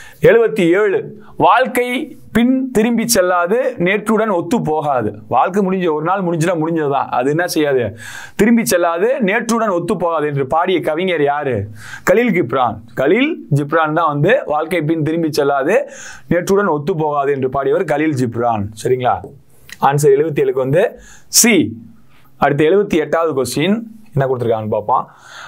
77 வாழ்க்கை பின் திரும்பி செல்லாது, நேற்றுடன் ஒத்து போகாது. வாழ்க்கை முடிஞ்ச ஒரு நாள் முடிஞ்சுனா முடிஞ்சதுதான். அது என்ன செய்யாது? திரும்பி செல்லாது, நேற்றுடன் ஒத்து போகாது என்று பாடிய கவிஞர் யாரு? கலீல் ஜிப்ரான் தான் வந்து வாழ்க்கை பின் திரும்பி செல்லாது, நேற்றுடன் ஒத்து போகாது என்று பாடியவர் கலீல் ஜிப்ரான். சரிங்களா? ஆன்சர் 77க்கு வந்து சி. அடுத்து 78வது கொஸ்டின் என்ன கொடுத்துருக்காங்கன்னு பார்ப்போம்.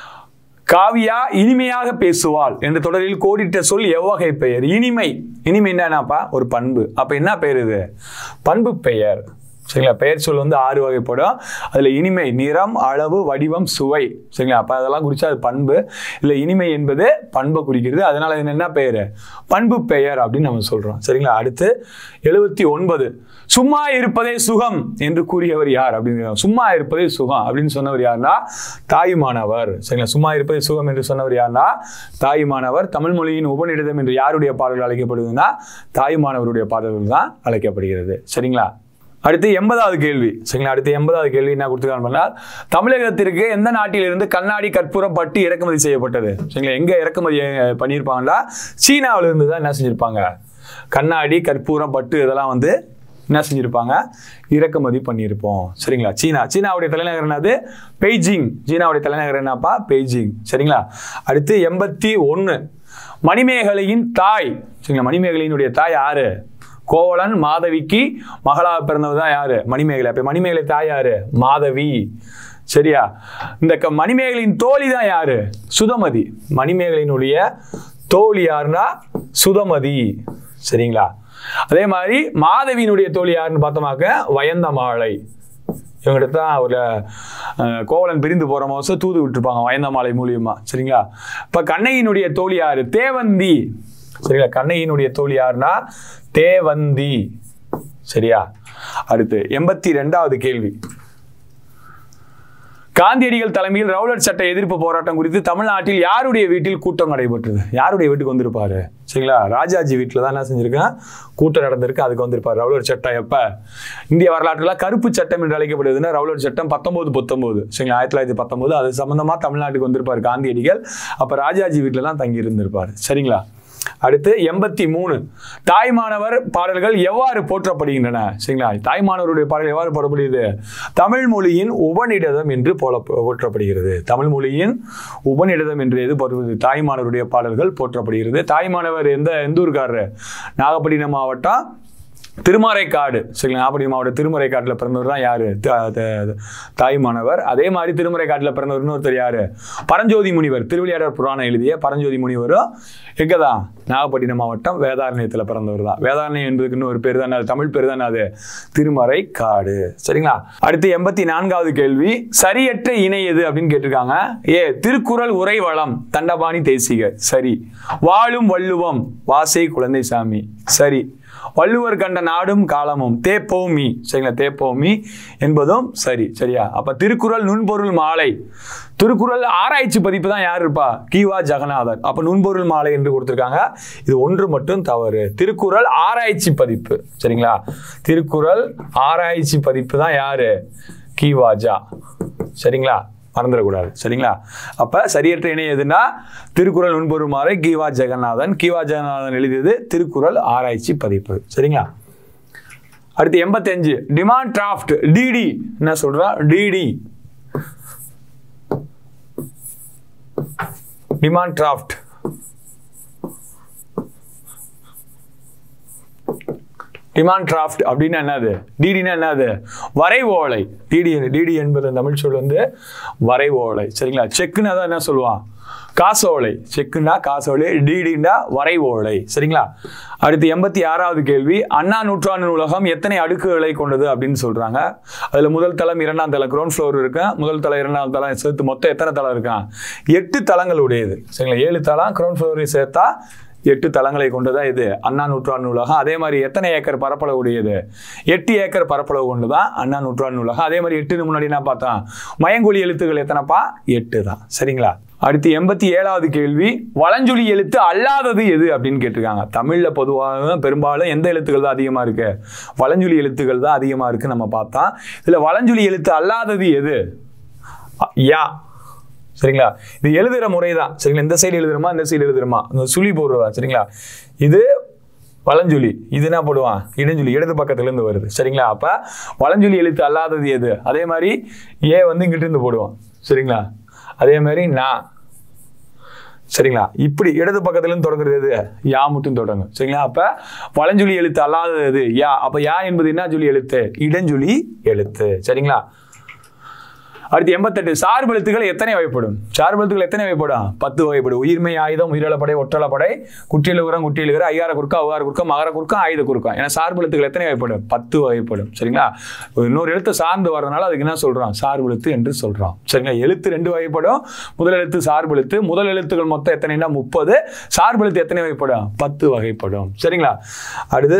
காவியா இனிமையாக பேசுவாள் என்ற தொடரில் கோடிட்ட சொல் எவ்வகை பெயர்? இனிமை என்னன்னாப்பா? ஒரு பண்பு. அப்ப என்ன பெயர் இது? பண்பு பெயர். சரிங்களா? பெயர் சொல் வந்து 6 வகைப்படும். அதுல இனிமை நிறம், அளவு, வடிவம், சுவை. சரிங்களா? அப்ப அதெல்லாம் குறிச்சா அது பண்பு. இல்ல இனிமை என்பது பண்பை குறிக்கிறது. அதனால என்ன பெயர்? பண்பு பெயர் அப்படின்னு நம்ம சொல்றோம். சரிங்களா? அடுத்து 79 சும்மா இருப்பதே சுகம் என்று கூறியவர் யார் அப்படின்னு. சும்மா இருப்பதே சுகம் அப்படின்னு சொன்னவர் யாருன்னா தாயுமானவர். சரிங்களா? சும்மா இருப்பதே சுகம் என்று சொன்னவர் யாருன்னா தாயுமானவர். தமிழ் மொழியின் உபநிடதம் என்று யாருடைய பாடல்கள் அழைக்கப்படுதுன்னா தாயுமானவருடைய பாடல்கள் தான் அழைக்கப்படுகிறது. சரிங்களா? அடுத்து 80வது கேள்வி. சரிங்களா? அடுத்து 80வது கேள்வி என்ன கொடுத்துருக்காங்க? தமிழகத்திற்கு எந்த நாட்டிலிருந்து கண்ணாடி, கற்பூரம், பட்டு இறக்குமதி செய்யப்பட்டது? சரிங்களா? எங்க இறக்குமதி பண்ணியிருப்பாங்கன்னா சீனாவில இருந்து தான் என்ன செஞ்சிருப்பாங்க? கண்ணாடி, கற்பூரம், பட்டு இதெல்லாம் வந்து என்ன செஞ்சிருப்பாங்க? இறக்குமதி பண்ணியிருப்போம். சரிங்களா? சீனாவுடைய தலைநகர் என்னது? பெய்ஜிங். சீனாவுடைய தலைநகர் என்னப்பா? பெய்ஜிங். சரிங்களா? அடுத்து 81 மணிமேகலையின் தாய். சரிங்களா? மணிமேகலையினுடைய தாய் யாரு? கோவலன் மாதவிக்கு மகளாக பிறந்தவர் தான் யாரு? மணிமேகலை. அப்ப மணிமேகலை தாய் யாரு? மாதவி. சரியா? இந்த மணிமேகலையின் தோழி தான் யாரு? சுதமதி. மணிமேகலையினுடைய தோழி யாருன்னா சுதமதி. சரிங்களா? அதே மாதிரி மாதவியினுடைய தோழி யாருன்னு பார்த்தோமாக்க வயந்தமாலை. இவங்கிட்ட தான் ஒரு கோவலன் பிரிந்து போற மாசம் தூது விட்டுருப்பாங்க வயந்தமாலை மூலியமா. சரிங்களா? இப்ப கண்ணகியினுடைய தோழி யாரு? தேவந்தி. சரிங்களா? கண்ணகியினுடைய தோழி யாருன்னா தேவந்தி. சரியா? அடுத்து 82வது கேள்வி. காந்தியடிகள் தலைமையில் ரவுலட் சட்ட எதிர்ப்பு போராட்டம் குறித்து தமிழ்நாட்டில் யாருடைய வீட்டில் கூட்டம் நடைபெற்றது? யாருடைய வீட்டுக்கு வந்திருப்பாரு? சரிங்களா? ராஜாஜி வீட்டில் தான் என்ன செஞ்சிருக்கேன்? கூட்டம் நடந்திருக்கு. அதுக்கு வந்திருப்பாரு. ரவுலட் சட்டம் எப்ப இந்திய வரலாற்றுல கருப்பு சட்டம் என்று அழைக்கப்படுதுன்னா ரவுலட் சட்டம் 1919. சரிங்களா? 1919. அது சம்பந்தமா தமிழ்நாட்டுக்கு வந்திருப்பாரு காந்தியடிகள். அப்ப ராஜாஜி வீட்டில் தான் தங்கி இருந்திருப்பாரு. சரிங்களா? அடுத்து 83 தாய்மானவர் பாடல்கள் எவ்வாறு போற்றப்படுகின்றன? சரிங்களா? தாய்மானவருடைய பாடல்கள் எவ்வாறு போற்றப்படுகிறது? தமிழ் மொழியின் உபநிடதம் என்று போற்றப்படுகிறது. தமிழ் மொழியின் உபநிடதம் என்று எது போற்றப்படுகிறது? தாய்மானவருடைய பாடல்கள் போற்றப்படுகிறது. தாய்மானவர் எந்த ஊருக்காரரு? நாகப்பட்டினம் மாவட்டம் திருமறைக்காடு. சரிங்களா? நாகப்பட்டினம் மாவட்டம் திருமறைக்காட்டில் பிறந்தவர் தான் யாரு? தாய்மானவர். அதே மாதிரி திருமறைக்காட்டில் பிறந்தவர் இன்னொருத்தர் யாரு? பரஞ்சோதி முனிவர். திருவிளையாடற் புராணம் எழுதிய பரஞ்சோதி முனிவரும் எங்கதான்? நாகப்பட்டினம் மாவட்டம் வேதாரண்யத்தில் பிறந்தவர் தான். வேதாரண்யம் என்பதுக்கு இன்னொரு பேர் தான், தமிழ் பேர் தான் அது திருமறைக்காடு. சரிங்களா? அடுத்து 84வது கேள்வி. சரியற்ற இணை எது அப்படின்னு கேட்டிருக்காங்க. திருக்குறள் உரை வளம் தண்டபாணி தேசிகர். சரி. வாழும் வள்ளுவம் வாசை குழந்தைசாமி. சரி. வள்ளுவர் கண்ட நாடும் காலமும் தேப்போமி. சரிங்களா, தேப்போமி என்பதும் சரி. சரியா, அப்ப திருக்குறள் நுண்பொருள் மாலை, திருக்குறள் ஆராய்ச்சி பதிப்பு தான் யார் இருப்பா? கீவா ஜெகநாதன். அப்ப நுண்பொருள் மாலை என்று கொடுத்திருக்காங்க. இது ஒன்று மட்டும் தவறு. திருக்குறள் ஆராய்ச்சி பதிப்பு. சரிங்களா, திருக்குறள் ஆராய்ச்சி பதிப்பு தான் யாரு? கீவாஜா. சரிங்களா, மறந்துடக்கூடாது. சரிங்களா, அப்ப சரியற்ற இணை எதுனா திருக்குறள் நுண்பொருள் மாலை கீவா ஜெகநாதன். கீவா ஜெகநாதன் எழுதியது திருக்குறள் ஆராய்ச்சி பதிப்பு. சரிங்களா, அடுத்து 85 டிமாண்ட் டிராஃப்ட். டிடி என்ன சொல்றா? DD demand draft. Demand draft அப்படின்னா என்னது? டிடினா என்னது? வரைவோலை. டிடி என்பது தமிழ் சொல் வந்து வரைவோலை. சரிங்களா, செக்குன்னா தான் என்ன சொல்லுவான்? காசோலை. செக்குன்னா காசோலை, டிடின்னா வரைவோலை. சரிங்களா, அடுத்து 86வது கேள்வி. அண்ணா நூற்றாண்டு நூலகம் எத்தனை அடுக்குகளை கொண்டது அப்படின்னு சொல்றாங்க. அதுல முதல் தளம், இரண்டாம் தளம், கிரவுண்ட் ஃப்ளோர் இருக்கு. முதல் தளம், இரண்டாம் தளம் சேர்த்து மொத்தம் எத்தனை தளம் இருக்கான்? 8 தளங்கள் உடையது. சரிங்களா, 7 தளம், கிரவுண்ட் ஃப்ளோரையும் சேர்த்தா 8 தளங்களை கொண்டுதான் இது அண்ணா நூற்றாண்டு நூலகம். அதே மாதிரி எத்தனை ஏக்கர் பரப்பளவு உடையது? 8 ஏக்கர் பரப்பளவு கொண்டுதான் அண்ணா நூற்றாண்டு நூலகம். அதே மாதிரி 8 முன்னாடி நான் பார்த்தேன், மயங்கொலி எழுத்துக்கள் எத்தனைப்பா? 8 தான். சரிங்களா, அடுத்து 87வது கேள்வி. வலஞ்சொலி எழுத்து அல்லாதது எது அப்படின்னு கேட்டிருக்காங்க. தமிழ்ல பொதுவாக பெரும்பாலும் எந்த எழுத்துக்கள் தான் அதிகமா இருக்கு? வலஞ்சொலி எழுத்துக்கள் தான் அதிகமா இருக்கு நம்ம பார்த்தா. இதுல வலஞ்சொலி எழுத்து அல்லாதது எது? யா. சரிங்களா, இது எழுதுற முறை தான். சரிங்களா, இந்த சைடு எழுதுறமா, இந்த சைடு எழுதுறமா, இந்த சுழி போடுறதா. சரிங்களா, இது வலஞ்சொலி, இது என்ன போடுவான்? இடஞ்சொலி, இடது பக்கத்துல இருந்து வருது. சரிங்களா, அப்ப வலஞ்சொலி எழுத்து அல்லாதது எது? அதே மாதிரி ஏ வந்து இங்கிட்டு இருந்து போடுவான். சரிங்களா, அதே மாதிரி நான். சரிங்களா, இப்படி இடது பக்கத்துல இருந்து தொடங்குறது எது? யா மட்டும் தொடங்கும். சரிங்களா, அப்ப வலஞ்சொலி எழுத்து அல்லாதது எது? யா. அப்ப யா என்பது என்ன சொல்லி எழுத்து? இடஞ்சொலி எழுத்து. சரிங்களா, அடுத்து 88 சார்பு எழுத்துக்கள் எத்தனை வகைப்படும்? சார்பு எழுத்துக்கள் எத்தனை வகைப்படும்? 10 வகைப்படும். உயிர்மை, ஆயுதம், உயிரிழப்படை, ஒற்றளப்படை, குற்றியலுகரம், குற்றியலுகர, ஐயார குறுக்கா, அவ்வாறு குறுக்கா, மகர குறுக்கா, ஆயுத குறுக்கா. ஏன்னா சார்பு எழுத்துக்கள் எத்தனை வகைப்படும்? 10 வகைப்படும். சரிங்களா, இன்னொரு எழுத்து சார்ந்து வர்றதுனால அதுக்கு என்ன சொல்றோம்? சார்பு எழுத்து என்று சொல்றோம். சரிங்களா, எழுத்து 2 வகைப்படும். முதல் எழுத்து சார்பு எழுத்து. முதல் எழுத்துக்கள் மொத்தம் எத்தனைனா 30. சார்பு எழுத்து எத்தனை வகைப்படும்? 10 வகைப்படும். சரிங்களா, அடுத்து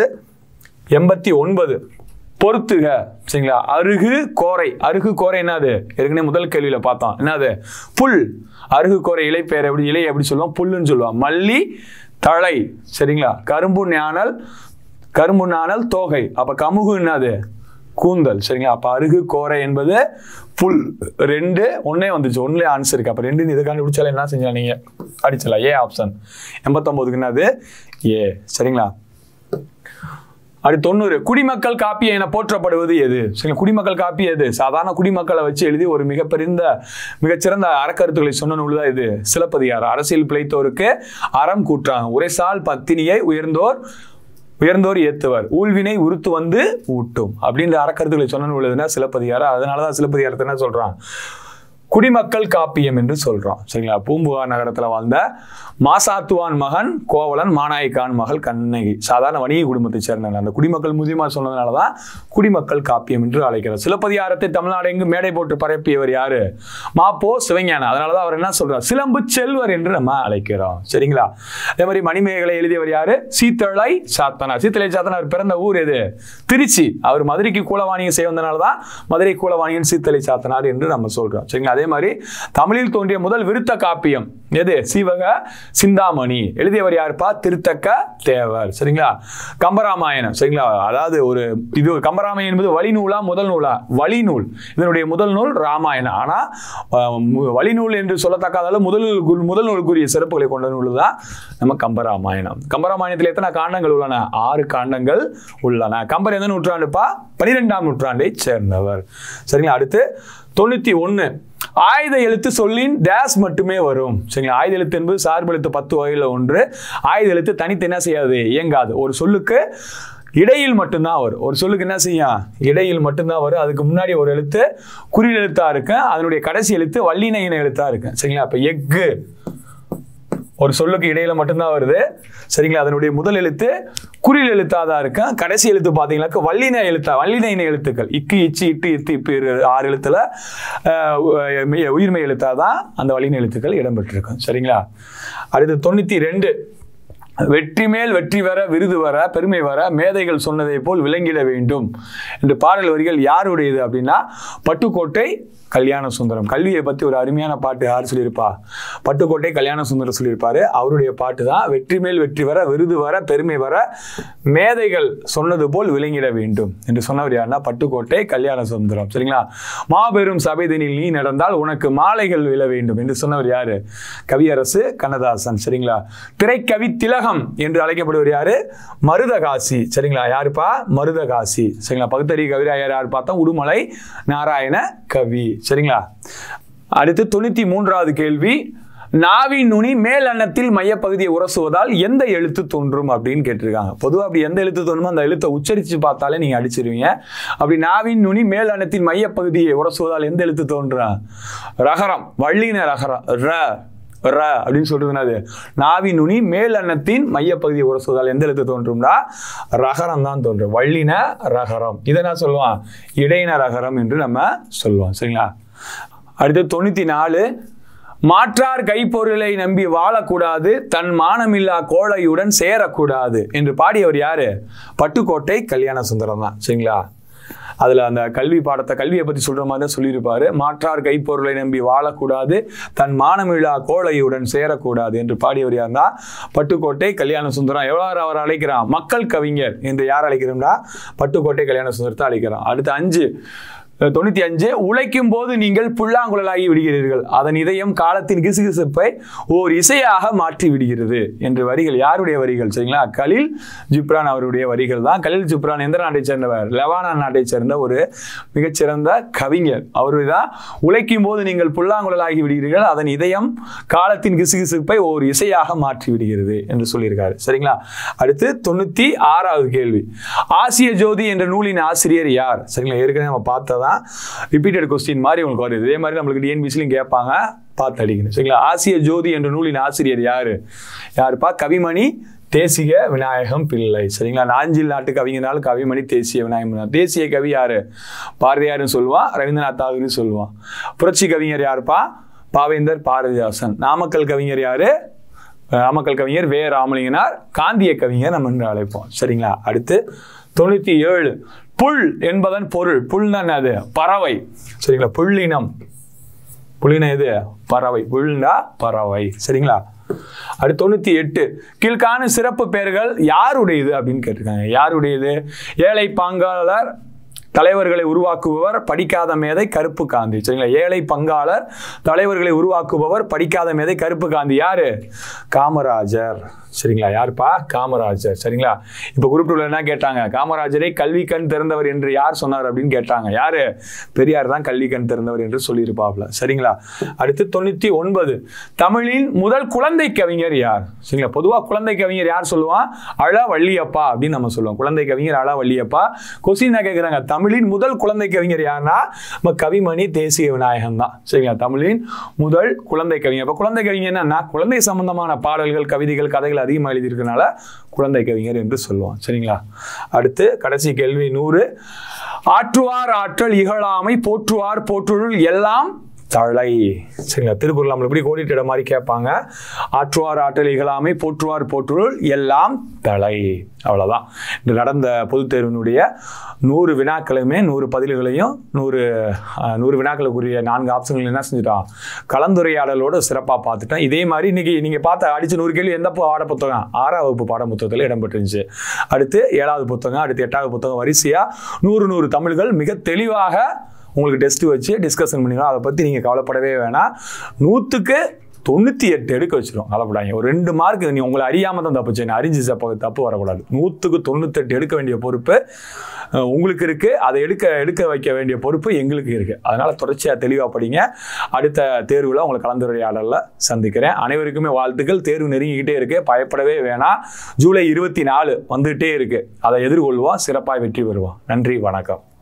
89 பொறுத்துக. சரிங்களா, அருகு கோரை. அருகு கோரை என்னது? ஏற்கனவே முதல் கேள்வியில பார்த்தோம். என்னது? புல். அருகு கோரை இலை பேர் எப்படி? இலை எப்படி சொல்லுவோம்? புல்லுன்னு சொல்லுவோம். மல்லி தழை. சரிங்களா, கரும்பு ஞானல், கரும்பு நாணல் தோகை. அப்ப கமுகு என்னது? கூந்தல். சரிங்களா, அப்ப அருகு கோரை என்பது புல். 2 ஒன்னே வந்துச்சு, ஒன்னே ஆன்சர் இருக்கு. அப்ப 2 இதை கண்டுபிடிச்சாலும் என்ன செஞ்சலாம்? நீங்க அடிச்சலாம். A option. 89க்கு என்னது? ஏ. சரிங்களா, அடுத்து 90 குடிமக்கள் காப்பியம் என போற்றப்படுவது எது? சரிங்களா, குடிமக்கள் காப்பி எது? சாதாரண குடிமக்களை வச்சு எழுதி ஒரு மிகச்சிறந்த அறக்கருத்துக்களை சொன்ன நூல் தான் இது சிலப்பதிகாரம். அரசியல் பிழைத்தோருக்கு அறம் கூற்றாங்க, உரைசால் பத்தினியை உயர்ந்தோர் ஏத்துவர், ஊழ்வினை உருத்து வந்து ஊட்டும் அப்படின்ற அறக்கருத்துக்களை சொன்ன நூல் எதுனா சிலப்பதிகாரம். அதனாலதான் சிலப்பதிகாரத்தை என்ன சொல்றான்? குடிமக்கள் காப்பியம் என்று சொல்றோம். சரிங்களா, பூம்புகார் நகரத்துல வாழ்ந்த மாசாத்துவான் மகன் கோவலன், மாநாயக்கான் மகள் கண்ணகி, சாதாரண வணிக குடும்பத்தை சேர்ந்தவங்க. அந்த குடிமக்கள் முதியமா சொன்னதுனாலதான் குடிமக்கள் காப்பியம் என்று அழைக்கிறார். சிலப்பதிகாரத்தை தமிழ்நாடு எங்கு மேடை போட்டு பரப்பியவர் யாரு? மாப்போ சிவஞானம். அதனாலதான் அவர் என்ன சொல்றார்? சிலம்பு செல்வர் என்று நம்ம அழைக்கிறோம். சரிங்களா, அதே மாதிரி மணிமேகலை எழுதியவர் யாரு? சீத்தலை சாத்தனார். சீத்தலை சாத்தனார் பிறந்த ஊர் எது? திருச்சி. அவர் மதுரைக்கு கூலவாணியம் செய்ய வந்தனால்தான் மதுரை கூலவாணியன் சீத்தலை சாத்தனார் என்று நம்ம சொல்றோம். சரிங்களா, அதே மாதிரி தமிழில் தோன்றிய முதல் விருத்த காப்பியம் எது? சீவக சிந்தாமணி. எழுதியவர் யாருப்பா? திருத்தக்க தேவர். சரிங்களா, கம்பராமாயணம். சரிங்களா, அதாவது இது கம்பராமாயணம் என்பது வழிநூலா முதல் நூலா? வழிநூல். இதனுடைய முதல் நூல் ராமாயணம். ஆனா வழிநூல் என்று சொல்லத்தக்காத முதல் நூலுக்குரிய சிறப்புகளை கொண்ட நூல் தான் நம்ம கம்பராமாயணம். கம்பராமாயணத்தில் எத்தனை காண்டங்கள் உள்ளன? 6 காண்டங்கள் உள்ளன. கம்பர் எந்த நூற்றாண்டுப்பா? 12ஆம் நூற்றாண்டை சேர்ந்தவர். சரிங்களா, அடுத்து 91 ஆயுத எழுத்து சொல்லின் டேஸ் மட்டுமே வரும். சரிங்களா, ஆயுத எழுத்து என்பது சார்பு எழுத்து 10 வகையில் ஒன்று. ஆயுத எழுத்து தனித்து என்ன செய்யாது? இயங்காது. ஒரு சொல்லுக்கு இடையில் மட்டும்தான் வரும். ஒரு சொல்லுக்கு என்ன செய்யும்? இடையில் மட்டும்தான் வரும். அதுக்கு முன்னாடி ஒரு எழுத்து குறில் எழுத்தா இருக்கு, அதனுடைய கடைசி எழுத்து வல்லின இன எழுத்தா இருக்கு. சரிங்களா, இப்ப எஃகு ஒரு சொல்லுக்கு இடையில மட்டும்தான் வருது. சரிங்களா, அதனுடைய முதல் எழுத்து குறில் எழுத்தாதான் இருக்கு, கடைசி எழுத்து பாத்தீங்கன்னா வல்லின இன எழுத்துக்கள் இக்கு, இச்சு, இட்டு, இத்து, இப்ப 6 எழுத்துல உயிர்மை எழுத்தாதான் அந்த வல்லின எழுத்துக்கள் இடம்பெற்றிருக்கும். சரிங்களா, அடுத்து 92 வெற்றி மேல் வெற்றி வர விருது வர பெருமை வர மேதைகள் சொன்னதை போல் விளங்கிட வேண்டும் என்று பாடல் வரிகள் யாருடையது அப்படின்னா பட்டுக்கோட்டை கல்யாண சுந்தரம். கல்வியை பற்றி ஒரு அருமையான பாட்டு யார் சொல்லியிருப்பா? பட்டுக்கோட்டை கல்யாண சுந்தரம் சொல்லியிருப்பாரு. அவருடைய பாட்டு தான் வெற்றி மேல் வெற்றி வர விருது வர பெருமை வர மேதைகள் சொன்னது போல் விளங்கிட வேண்டும் என்று சொன்னவர் யாருன்னா பட்டுக்கோட்டை கல்யாண சுந்தரம். சரிங்களா? மாபெரும் சபைதனில் நீ நடந்தால் உனக்கு மாலைகள் விழ வேண்டும் என்று சொன்னவர் யாரு? கவியரசு கண்ணதாசன். சரிங்களா? திரைக்கவி திலகம் என்று அழைக்கப்படுவர் யாரு? மருதகாசி. சரிங்களா? யாருப்பா? மருதகாசி. சரிங்களா? பகுத்தறி கவிராயர் யார் பார்த்தா உடுமலை நாராயண கவி. சரிங்களா? அடுத்து 93வது கேள்வி, நாவின் நுனி மேல் அன்னத்தில் மையப்பகுதியை உரசுவதால் எந்த எழுத்து தோன்றும் அப்படின்னு கேட்டிருக்காங்க. பொதுவாக அப்படி எந்த எழுத்து தோன்றுமோ அந்த எழுத்தை உச்சரித்து பார்த்தாலே நீங்க அடிச்சிருவீங்க. அப்படி நாவின் நுனி மேல் அன்னத்தில் மையப்பகுதியை உரசுவதால் எந்த எழுத்து தோன்றும்? ரகரம், வள்ளின ரகரம். ர அப்படின்னு சொல்றதுனாது நாவின் நுனி மேல் அன்னத்தின் மையப்பகுதியை உரசுவதால் எந்த எழுத்து தோன்றும்னா ரகரம் தான் தோன்றும். வள்ளின ரகரம். இதை நான் சொல்லுவான் இடையின ரகரம் என்று நம்ம சொல்லுவோம். சரிங்களா? அடுத்து 94, மாற்றார் கைப்பொருளை நம்பி வாழக்கூடாது, தன் மானமில்லா கோழையுடன் சேரக்கூடாது என்று பாடியவர் யாரு? பட்டுக்கோட்டை கல்யாண சுந்தரம் தான். சரிங்களா? அதுல அந்த கல்வியை பத்தி சொல்ற மாதிரி தான் சொல்லியிருப்பாரு. மாற்றார் கைப்பொருளை நம்பி வாழக்கூடாது, தன் மானமில்லா கோழையுடன் சேரக்கூடாது என்று பாடியவர் யாருன்னா பட்டுக்கோட்டை கல்யாண சுந்தரம். எவ்வளவு அவர் அழைக்கிறான்? மக்கள் கவிஞர் என்று யார் அழைக்கிறோம்னா பட்டுக்கோட்டை கல்யாண சுந்தரத்தை அழைக்கிறான். அடுத்து 95, உழைக்கும் போது நீங்கள் புல்லாங்குழலாகி விடுகிறீர்கள், அதன் இதயம் காலத்தின் கிசுகிசுப்பை ஓர் இசையாக மாற்றி விடுகிறது என்று வரிகள் யாருடைய வரிகள்? சரிங்களா? கலீல் ஜிப்ரான் அவருடைய வரிகள் தான். கலீல் ஜிப்ரான் எந்த நாட்டை சேர்ந்தவர்? லெபனான் நாட்டை சேர்ந்த ஒரு மிகச்சிறந்த கவிஞர். அவருதான் உழைக்கும் போது நீங்கள் புல்லாங்குழலாகி விடுகிறீர்கள், அதன் இதயம் காலத்தின் கிசுகிசுப்பை ஓர் இசையாக மாற்றி விடுகிறது என்று சொல்லியிருக்காரு. சரிங்களா? அடுத்து 96வது கேள்வி, ஆசிய ஜோதி என்ற நூலின் ஆசிரியர் யார்? சரிங்களா? ஏற்கனவே நம்ம பார்த்ததான் ரிப்பீட்டட் கொஸ்டின் மாதிரி உங்களுக்கு வருது. இதே மாதிரி நம்மளுக்கு டிஎன்பிசிலையும் கேட்பாங்க, பார்த்து அடிக்கணும். சரிங்களா? ஆசிய ஜோதி என்ற நூலின் ஆசிரியர் யாருப்பா? கவிமணி தேசிய விநாயகம் பிள்ளை. சரிங்களா? நாஞ்சில் நாட்டு கவிஞனால் கவிமணி தேசிய விநாயகம். தேசிய கவி யாரு? பாரதியாருன்னு சொல்லுவான், ரவீந்திரநாத் தாகூர்னு சொல்லுவான். புரட்சி கவிஞர் யாருப்பா? பாவேந்தர் பாரதிதாசன். நாமக்கல் கவிஞர் யாரு? நாமக்கல் கவிஞர் வே ராமலிங்கனார். காந்திய கவிஞர் நம்ம என்று அழைப்போம். சரிங்களா? அடுத்து 97, புல் என்பதன் பொருள். புல்னா அது பறவை. சரிங்களா? புல்லினம். புல்லினம் எது? பறவை. புல்னா பறவை. சரிங்களா? அடுத்து 98, கீழ்காண சிறப்பு பெயர்கள் யாருடையது அப்படின்னு கேட்டிருக்காங்க. யாருடையது? ஏழை பங்காளர் தலைவர்களை உருவாக்குபவர் படிக்காத மேதை கருப்பு காந்தி. சரிங்களா? ஏழை பங்காளர் தலைவர்களை உருவாக்குபவர் படிக்காத மேதை கருப்பு காந்தி யாரு? காமராஜர். சரிங்களா? யாருப்பா? காமராஜர். சரிங்களா? இப்ப குறிப்பிட்டுள்ள என்ன கேட்டாங்க? காமராஜரை கல்வி கண் திறந்தவர் என்று யார் சொன்னார் அப்படின்னு கேட்டாங்க. யாரு? பெரியார் தான் கல்வி கண் திறந்தவர் என்று சொல்லியிருப்பாப்ல. சரிங்களா? அடுத்து 99, தமிழின் முதல் குழந்தை கவிஞர் யார்? சரிங்களா? பொதுவா குழந்தை கவிஞர் யார் சொல்லுவான்? அழ வள்ளியப்பா அப்படின்னு நம்ம சொல்லுவோம். குழந்தை கவிஞர் அழ வள்ளியப்பா. கொஸ்டின் கேட்கிறாங்க, தமிழின் முதல் குழந்தை கவிஞர் யாருன்னா நம்ம கவிமணி தேசிய விநாயகம் தான். சரிங்களா? தமிழின் முதல் குழந்தை கவிஞர். அப்ப குழந்தை கவிஞர் என்னன்னா குழந்தை சம்பந்தமான பாடல்கள், கவிதைகள், கதைகள் அதிகமாக எழுதியிருக்கனால குழந்தை கவிஞர் என்று சொல்லுவோம். சரிங்களா? அடுத்து கடைசி கேள்வி 100, ஆற்றுவார் ஆற்றல் இகழாமை போற்றுவார் போற்றுள் எல்லாம் தலை. சரிங்களா? திருக்குறள் நம்ம எப்படி கோடிட்ட மாதிரி கேட்பாங்க. ஆற்றுவார் ஆற்றல் இகழாமை போற்றுவார் போற்றுள் எல்லாம் தலை. அவ்வளவுதான். இன்று நடந்த பொதுத் தேர்வினுடைய 100 வினாக்களுமே 100 பதில்களையும் 100 வினாக்களுக்குரிய 4 ஆப்ஷன்கள் என்ன செஞ்சுட்டோம்? கலந்துரையாடலோடு சிறப்பாக பார்த்துட்டோம். இதே மாதிரி இன்னைக்கு நீங்க பார்த்த அடிச்ச 100 கேள்வி எந்த பாட புத்தகம்? 6ஆம் வகுப்பு பாட புத்தகத்தில் இடம்பெற்றுச்சு. அடுத்து 7வது புத்தகம், அடுத்து 8வது புத்தகம், வரிசையா 100 தமிழ்கள் மிக தெளிவாக உங்களுக்கு டெஸ்ட் வச்சு டிஸ்கஷன் பண்ணிக்கலாம். அதை பற்றி நீங்கள் கவலைப்படவே வேணாம். 100க்கு 98 எடுக்க வச்சிடும். கவலைப்படாங்க. ஒரு 2 மார்க் நீ உங்களை அறியாமல் தான் தப்பு செய்யணும். அறிஞ்சு தப்பு வரக்கூடாது. 100க்கு 98 எடுக்க வேண்டிய பொறுப்பு உங்களுக்கு இருக்கு. அதை எடுக்க வைக்க வேண்டிய பொறுப்பு எங்களுக்கு இருக்கு. அதனால தொடர்ச்சியாக தெளிவாக படிங்க. அடுத்த தேர்வில் உங்களை கலந்துரையாடலில் சந்திக்கிறேன். அனைவருக்குமே வாழ்த்துக்கள். தேர்வு நெருங்கிக்கிட்டே இருக்கு, பயப்படவே வேணாம். ஜூலை 24 வந்துகிட்டே இருக்கு. அதை எதிர்கொள்வோம், சிறப்பாக வெற்றி பெறுவோம். நன்றி, வணக்கம்.